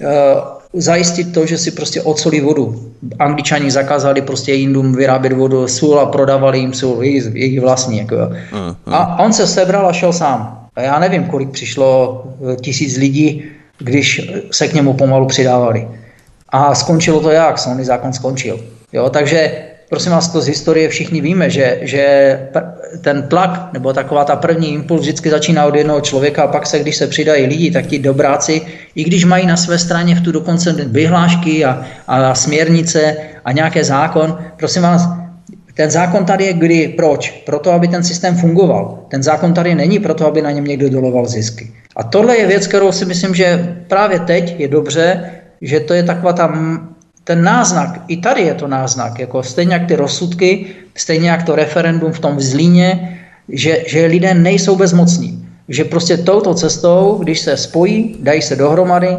Speaker 2: uh, zajistit to, že si prostě odsolí vodu. Angličani zakázali prostě Indům vyrábět vodu, sůl a prodávali jim sůl, jejich vlastní. Jako. Uh, uh. A on se sebral a šel sám. Já nevím, kolik přišlo tisíc lidí, když se k němu pomalu přidávali. A skončilo to jak? Solný zákon skončil. Jo, takže prosím vás, to z historie všichni víme, že, že ten tlak nebo taková ta první impuls vždycky začíná od jednoho člověka a pak se, když se přidají lidi, tak ti dobráci, i když mají na své straně v tu dokonce vyhlášky a, a směrnice a nějaký zákon, prosím vás, ten zákon tady je kdy? Proč? Proto, aby ten systém fungoval. Ten zákon tady není proto, aby na něm někdo doloval zisky. A tohle je věc, kterou si myslím, že právě teď je dobře, že to je taková tam ten náznak. I tady je to náznak. Jako stejně jak ty rozsudky, stejně jak to referendum v tom Zlíně, že, že lidé nejsou bezmocní. Že prostě touto cestou, když se spojí, dají se dohromady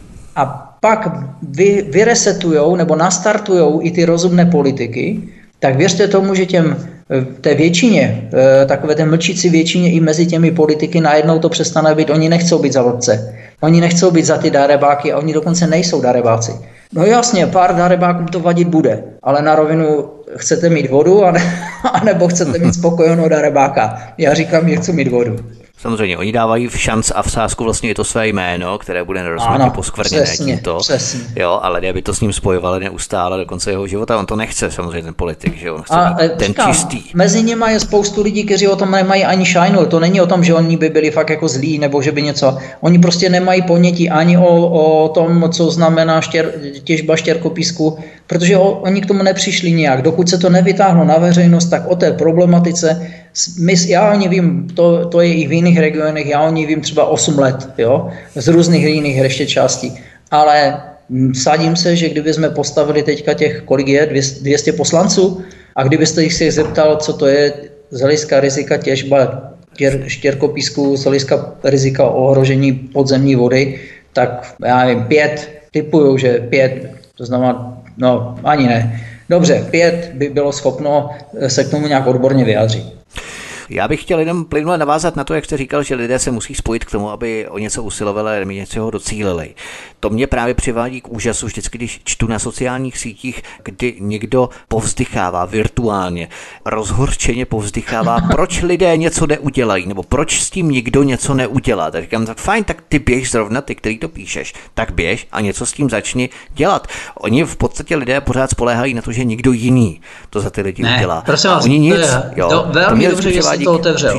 Speaker 2: a pak vy, vyresetujou nebo nastartujou i ty rozumné politiky, tak věřte tomu, že těm, té většině, takové té mlčící většině i mezi těmi politiky najednou to přestane být, oni nechcou být za vlce. Oni nechcou být za ty darebáky a oni dokonce nejsou darebáci. No jasně, pár darebákům to vadit bude, ale na rovinu chcete mít vodu, anebo chcete mít spokojenou darebáka. Já říkám, že chci mít vodu.
Speaker 1: Samozřejmě, oni dávají v šanc a v sázku vlastně i to své jméno, které bude nerozhodně poskvrněné tímto.
Speaker 2: Přesně.
Speaker 1: Jo, ale lidé by to s ním spojovali neustále do konce jeho života. On to nechce, samozřejmě ten politik, že on chce
Speaker 2: a,
Speaker 1: být ten
Speaker 2: říkám,
Speaker 1: čistý.
Speaker 2: Mezi nimi je spoustu lidí, kteří o tom nemají ani šajnu. To není o tom, že oni by byli fakt jako zlí, nebo že by něco. Oni prostě nemají ponětí ani o, o tom, co znamená štěr, těžba štěrkopísku, protože o, oni k tomu nepřišli nijak. Dokud se to nevytáhlo na veřejnost, tak o té problematice My, já o ní vím, to, to je i v jiných regionech, já o ní vím třeba osm let, jo, z různých jiných ještě částí. Ale sadím se, že kdyby jsme postavili teďka těch, kolik je, dvě stě poslanců, a kdybyste jich si zeptal, co to je z hlediska rizika těžba štěrkopísku, z hlediska rizika ohrožení podzemní vody, tak já nevím, pět, typuju, že pět, to znamená, no ani ne. Dobře, pět by bylo schopno se k tomu nějak odborně vyjádřit.
Speaker 1: Já bych chtěl jenom plynule navázat na to, jak jste říkal, že lidé se musí spojit k tomu, aby o něco usilovali a něčeho docílili. To mě právě přivádí k úžasu vždycky, když čtu na sociálních sítích, kdy někdo povzdychává virtuálně, rozhorčeně povzdychává, proč lidé něco neudělají, nebo proč s tím nikdo něco neudělá. Tak říkám, tak fajn, tak ty běž zrovna, ty, který to píšeš, tak běž a něco s tím začni dělat. Oni v podstatě lidé pořád spoléhají na to, že někdo jiný to za ty lidi
Speaker 2: ne,
Speaker 1: udělá.
Speaker 2: Prosím
Speaker 1: a
Speaker 2: vás,
Speaker 1: oni nic.
Speaker 2: To je,
Speaker 1: jo,
Speaker 2: to velmi dobře, že jste to otevřel.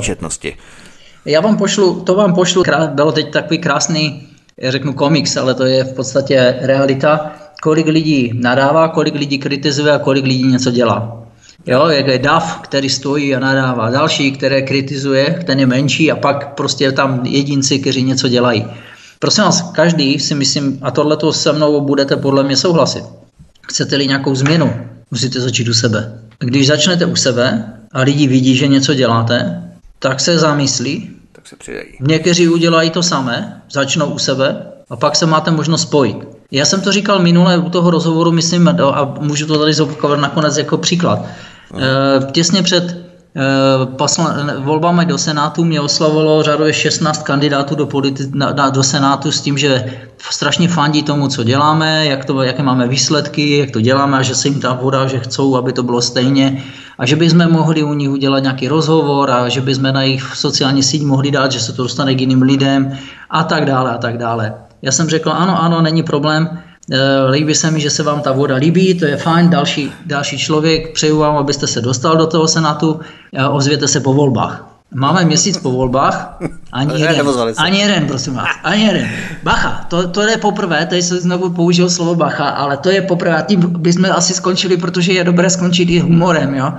Speaker 2: Já vám pošlu, to vám pošlu, bylo teď takový krásný, já řeknu komiks, ale to je v podstatě realita, kolik lidí nadává, kolik lidí kritizuje a kolik lidí něco dělá. Jo, jak je Dav, který stojí a nadává, další, které kritizuje, ten je menší a pak prostě tam jedinci, kteří něco dělají. Prosím vás, každý si myslím, a tohleto se mnou budete podle mě souhlasit, chcete-li nějakou změnu, musíte začít u sebe. Když začnete u sebe a lidi vidí, že něco děláte, tak se zamyslí.
Speaker 1: Tak se přidají.
Speaker 2: Někteří udělají to samé, začnou u sebe a pak se máte možnost spojit. Já jsem to říkal minule u toho rozhovoru, myslím, a můžu to tady zopakovat nakonec jako příklad. Hmm. E, těsně před e, posla, volbami do Senátu mě oslavilo řadově šestnáct kandidátů do, politi- na, na, do Senátu s tím, že strašně fandí tomu, co děláme, jak to, jaké máme výsledky, jak to děláme a že se jim ta voda, že chcou, aby to bylo stejně. A že bychom mohli u nich udělat nějaký rozhovor a že bychom na jejich sociální síť mohli dát, že se to dostane k jiným lidem a tak dále a tak dále. Já jsem řekl, ano, ano, není problém, líbí se mi, že se vám ta voda líbí, to je fajn, další, další člověk, přeju vám, abyste se dostal do toho Senátu, ozvěte se po volbách. Máme měsíc po volbách, ani jeden, ani jeden, prosím vás, ani jeden. Bacha, to, to je poprvé, tady se znovu použil slovo bacha, ale to je poprvé, tím bychom asi skončili, protože je dobré skončit i humorem, jo.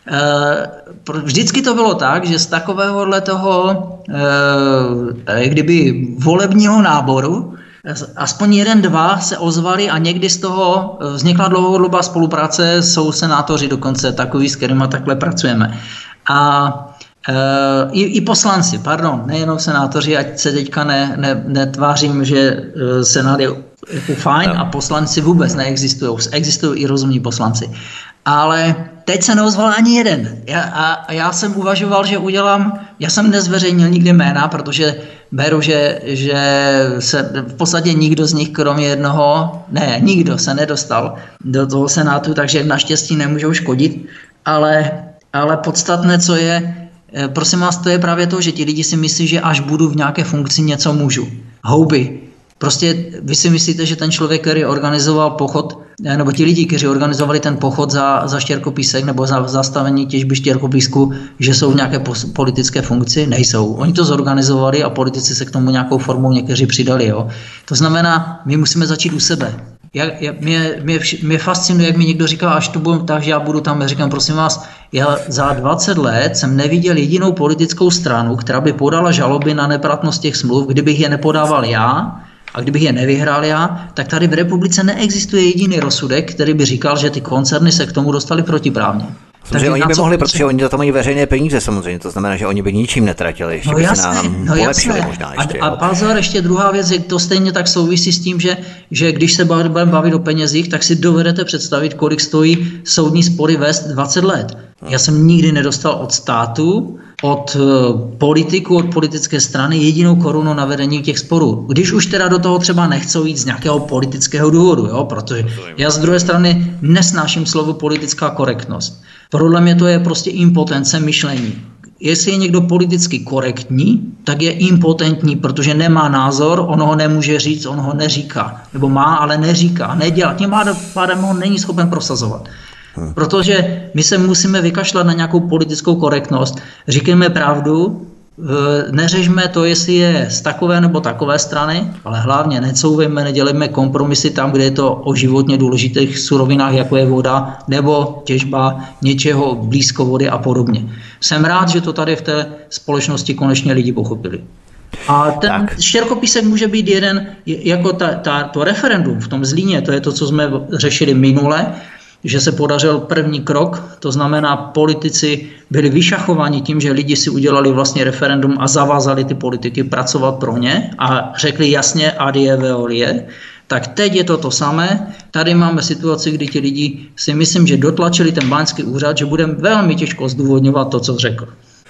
Speaker 2: Vždycky to bylo tak, že z takovéhohle toho, kdyby volebního náboru, aspoň jeden, dva se ozvali a někdy z toho vznikla dlouhodobá spolupráce, jsou senátoři dokonce takový, s kterými takhle pracujeme. A Uh, i, i poslanci, pardon, nejenom senátoři, ať se teďka ne, ne, netvářím, že uh, senát je jako fajn a poslanci vůbec neexistují. Existují i rozumní poslanci. Ale teď se neozval ani jeden. Já, a, a já jsem uvažoval, že udělám, já jsem nezveřejnil nikdy jména, protože beru, že, že se v podstatě nikdo z nich, kromě jednoho, ne, nikdo se nedostal do toho senátu, takže naštěstí nemůžou škodit, ale, ale podstatné, co je, prosím vás, to je právě to, že ti lidi si myslí, že až budu v nějaké funkci, něco můžu. Houby. Prostě vy si myslíte, že ten člověk, který organizoval pochod, nebo ti lidi, kteří organizovali ten pochod za, za štěrkopísek nebo za zastavení těžby štěrkopísku, že jsou v nějaké politické funkci? Nejsou. Oni to zorganizovali a politici se k tomu nějakou formou někteří přidali. Jo? To znamená, my musíme začít u sebe. Já, já, mě, mě, mě fascinuje, jak mi někdo říká, až to budu, takže já budu tam, já říkám, prosím vás, já za dvacet let jsem neviděl jedinou politickou stranu, která by podala žaloby na neplatnost těch smluv, kdybych je nepodával já, a kdybych je nevyhrál já, tak tady v republice neexistuje jediný rozsudek, který by říkal, že ty koncerny se k tomu dostali protiprávně.
Speaker 1: Takže oni by mohli, protože oni za to mají veřejné peníze samozřejmě, to znamená, že oni by ničím netratili, ještě
Speaker 2: no
Speaker 1: by
Speaker 2: jasné,
Speaker 1: se nám
Speaker 2: no
Speaker 1: polepšili
Speaker 2: jasné.
Speaker 1: možná ještě.
Speaker 2: A, a pozor, ještě druhá věc, je to stejně tak souvisí s tím, že, že když se budeme bavit o penězích, tak si dovedete představit, kolik stojí soudní spory vést dvacet let. Já jsem nikdy nedostal od státu od politiků, od politické strany jedinou korunu na vedení těch sporů. Když už teda do toho třeba nechcou jít z nějakého politického důvodu, jo? Protože já z druhé strany nesnáším slovo politická korektnost. Podle mě to je prostě impotence myšlení. Jestli je někdo politicky korektní, tak je impotentní, protože nemá názor, on ho nemůže říct, on ho neříká. Nebo má, ale neříká, nedělá. Tím pádem ho není schopen prosazovat. Hmm. Protože my se musíme vykašlat na nějakou politickou korektnost. Říkejme pravdu, neřešme to, jestli je z takové nebo takové strany, ale hlavně necouvejme, nedělejme kompromisy tam, kde je to o životně důležitých surovinách, jako je voda nebo těžba něčeho blízko vody a podobně. Jsem rád, že to tady v té společnosti konečně lidi pochopili. A ten tak. štěrkopísek může být jeden, jako ta, ta, to referendum v tom Zlíně, to je to, co jsme řešili minule, že se podařil první krok, to znamená, politici byli vyšachováni tím, že lidi si udělali vlastně referendum a zavázali ty politiky pracovat pro ně a řekli jasně adie veolie. Tak teď je to to samé. Tady máme situaci, kdy ti lidi si myslím, že dotlačili ten báňský úřad, že bude velmi těžko zdůvodňovat to, co řekl.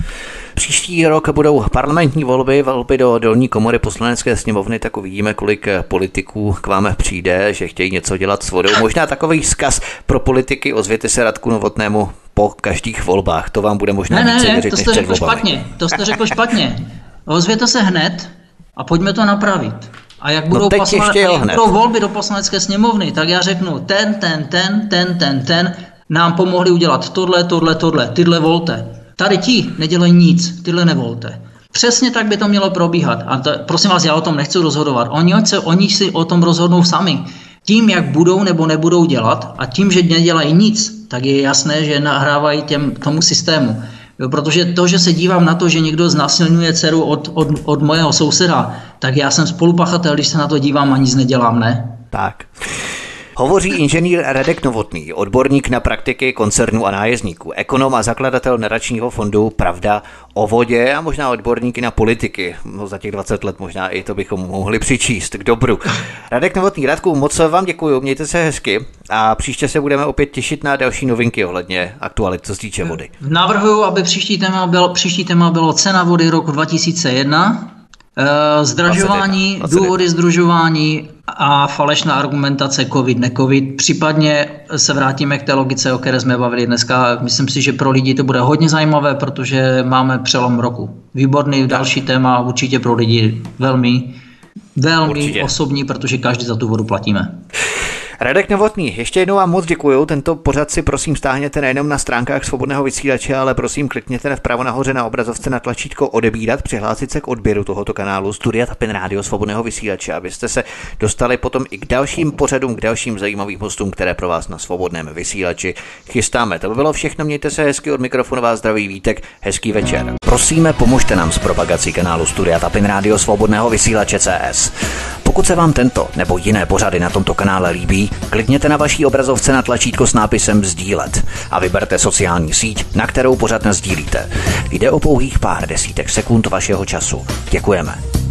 Speaker 1: Příští rok budou parlamentní volby, volby do dolní komory Poslanecké sněmovny, tak uvidíme, kolik politiků k vám přijde, že chtějí něco dělat s vodou. Možná takový vzkaz pro politiky, ozvěte se Radku Novotnému po každých volbách. To vám bude možná
Speaker 2: ne,
Speaker 1: více
Speaker 2: ne,
Speaker 1: věřit,
Speaker 2: to
Speaker 1: než
Speaker 2: jste
Speaker 1: před
Speaker 2: řekl
Speaker 1: volbami.
Speaker 2: špatně, to jste řekl špatně. Ozvěte se hned a pojďme to napravit. A jak budou,
Speaker 1: no
Speaker 2: posla... jak budou volby do Poslanecké sněmovny, tak já řeknu ten, ten, ten, ten, ten, ten nám pomohli udělat tohle, tohle, tohle, tyhle volte. Tady ti nedělají nic, tyhle nevolte. Přesně tak by to mělo probíhat. A to, prosím vás, já o tom nechci rozhodovat. Oni, se, oni si o tom rozhodnou sami. Tím, jak budou nebo nebudou dělat a tím, že nedělají nic, tak je jasné, že nahrávají těm, tomu systému. Jo, protože to, že se dívám na to, že někdo znásilňuje dceru od, od, od mojeho souseda, tak já jsem spolupachatel, když se na to dívám a nic nedělám, ne?
Speaker 1: Tak. Hovoří inženýr Radek Novotný, odborník na praktiky koncernů a nájezdníků, ekonom a zakladatel nadačního fondu Pravda o vodě a možná odborníky na politiky. No, za těch dvacet let možná i to bychom mohli přičíst k dobru. Radek Novotný, Radku, moc vám děkuju, mějte se hezky a příště se budeme opět těšit na další novinky ohledně aktualit, co se týče vody.
Speaker 2: Navrhuju, aby příští téma bylo, příští téma bylo cena vody roku dva tisíce jedna. Zdražování, důvody združování a falešná argumentace covid, ne-covid. Případně se vrátíme k té logice, o které jsme bavili dneska. Myslím si, že pro lidi to bude hodně zajímavé, protože máme přelom roku. Výborný další téma, určitě pro lidi velmi, velmi určitě osobní, protože každý za tu vodu platíme.
Speaker 1: Radek Novotný, ještě jednou vám moc děkuju. Tento pořad si prosím stáhněte nejenom na stránkách Svobodného vysílače, ale prosím klikněte vpravo nahoře na obrazovce na tlačítko odebírat, přihlásit se k odběru tohoto kanálu Studia Tapin Rádio Svobodného vysílače, abyste se dostali potom i k dalším pořadům, k dalším zajímavým hostům, které pro vás na Svobodném vysílači chystáme. To by bylo všechno, mějte se hezky, od mikrofonu vás zdraví Vítek, hezký večer. Prosíme, pomožte nám s propagací kanálu Studia Tapin Rádio Svobodného vysílače C S. Pokud se vám tento nebo jiné pořady na tomto kanále líbí, klikněte na vaší obrazovce na tlačítko s nápisem sdílet a vyberte sociální síť, na kterou pořad nasdílíte. Jde o pouhých pár desítek sekund vašeho času. Děkujeme.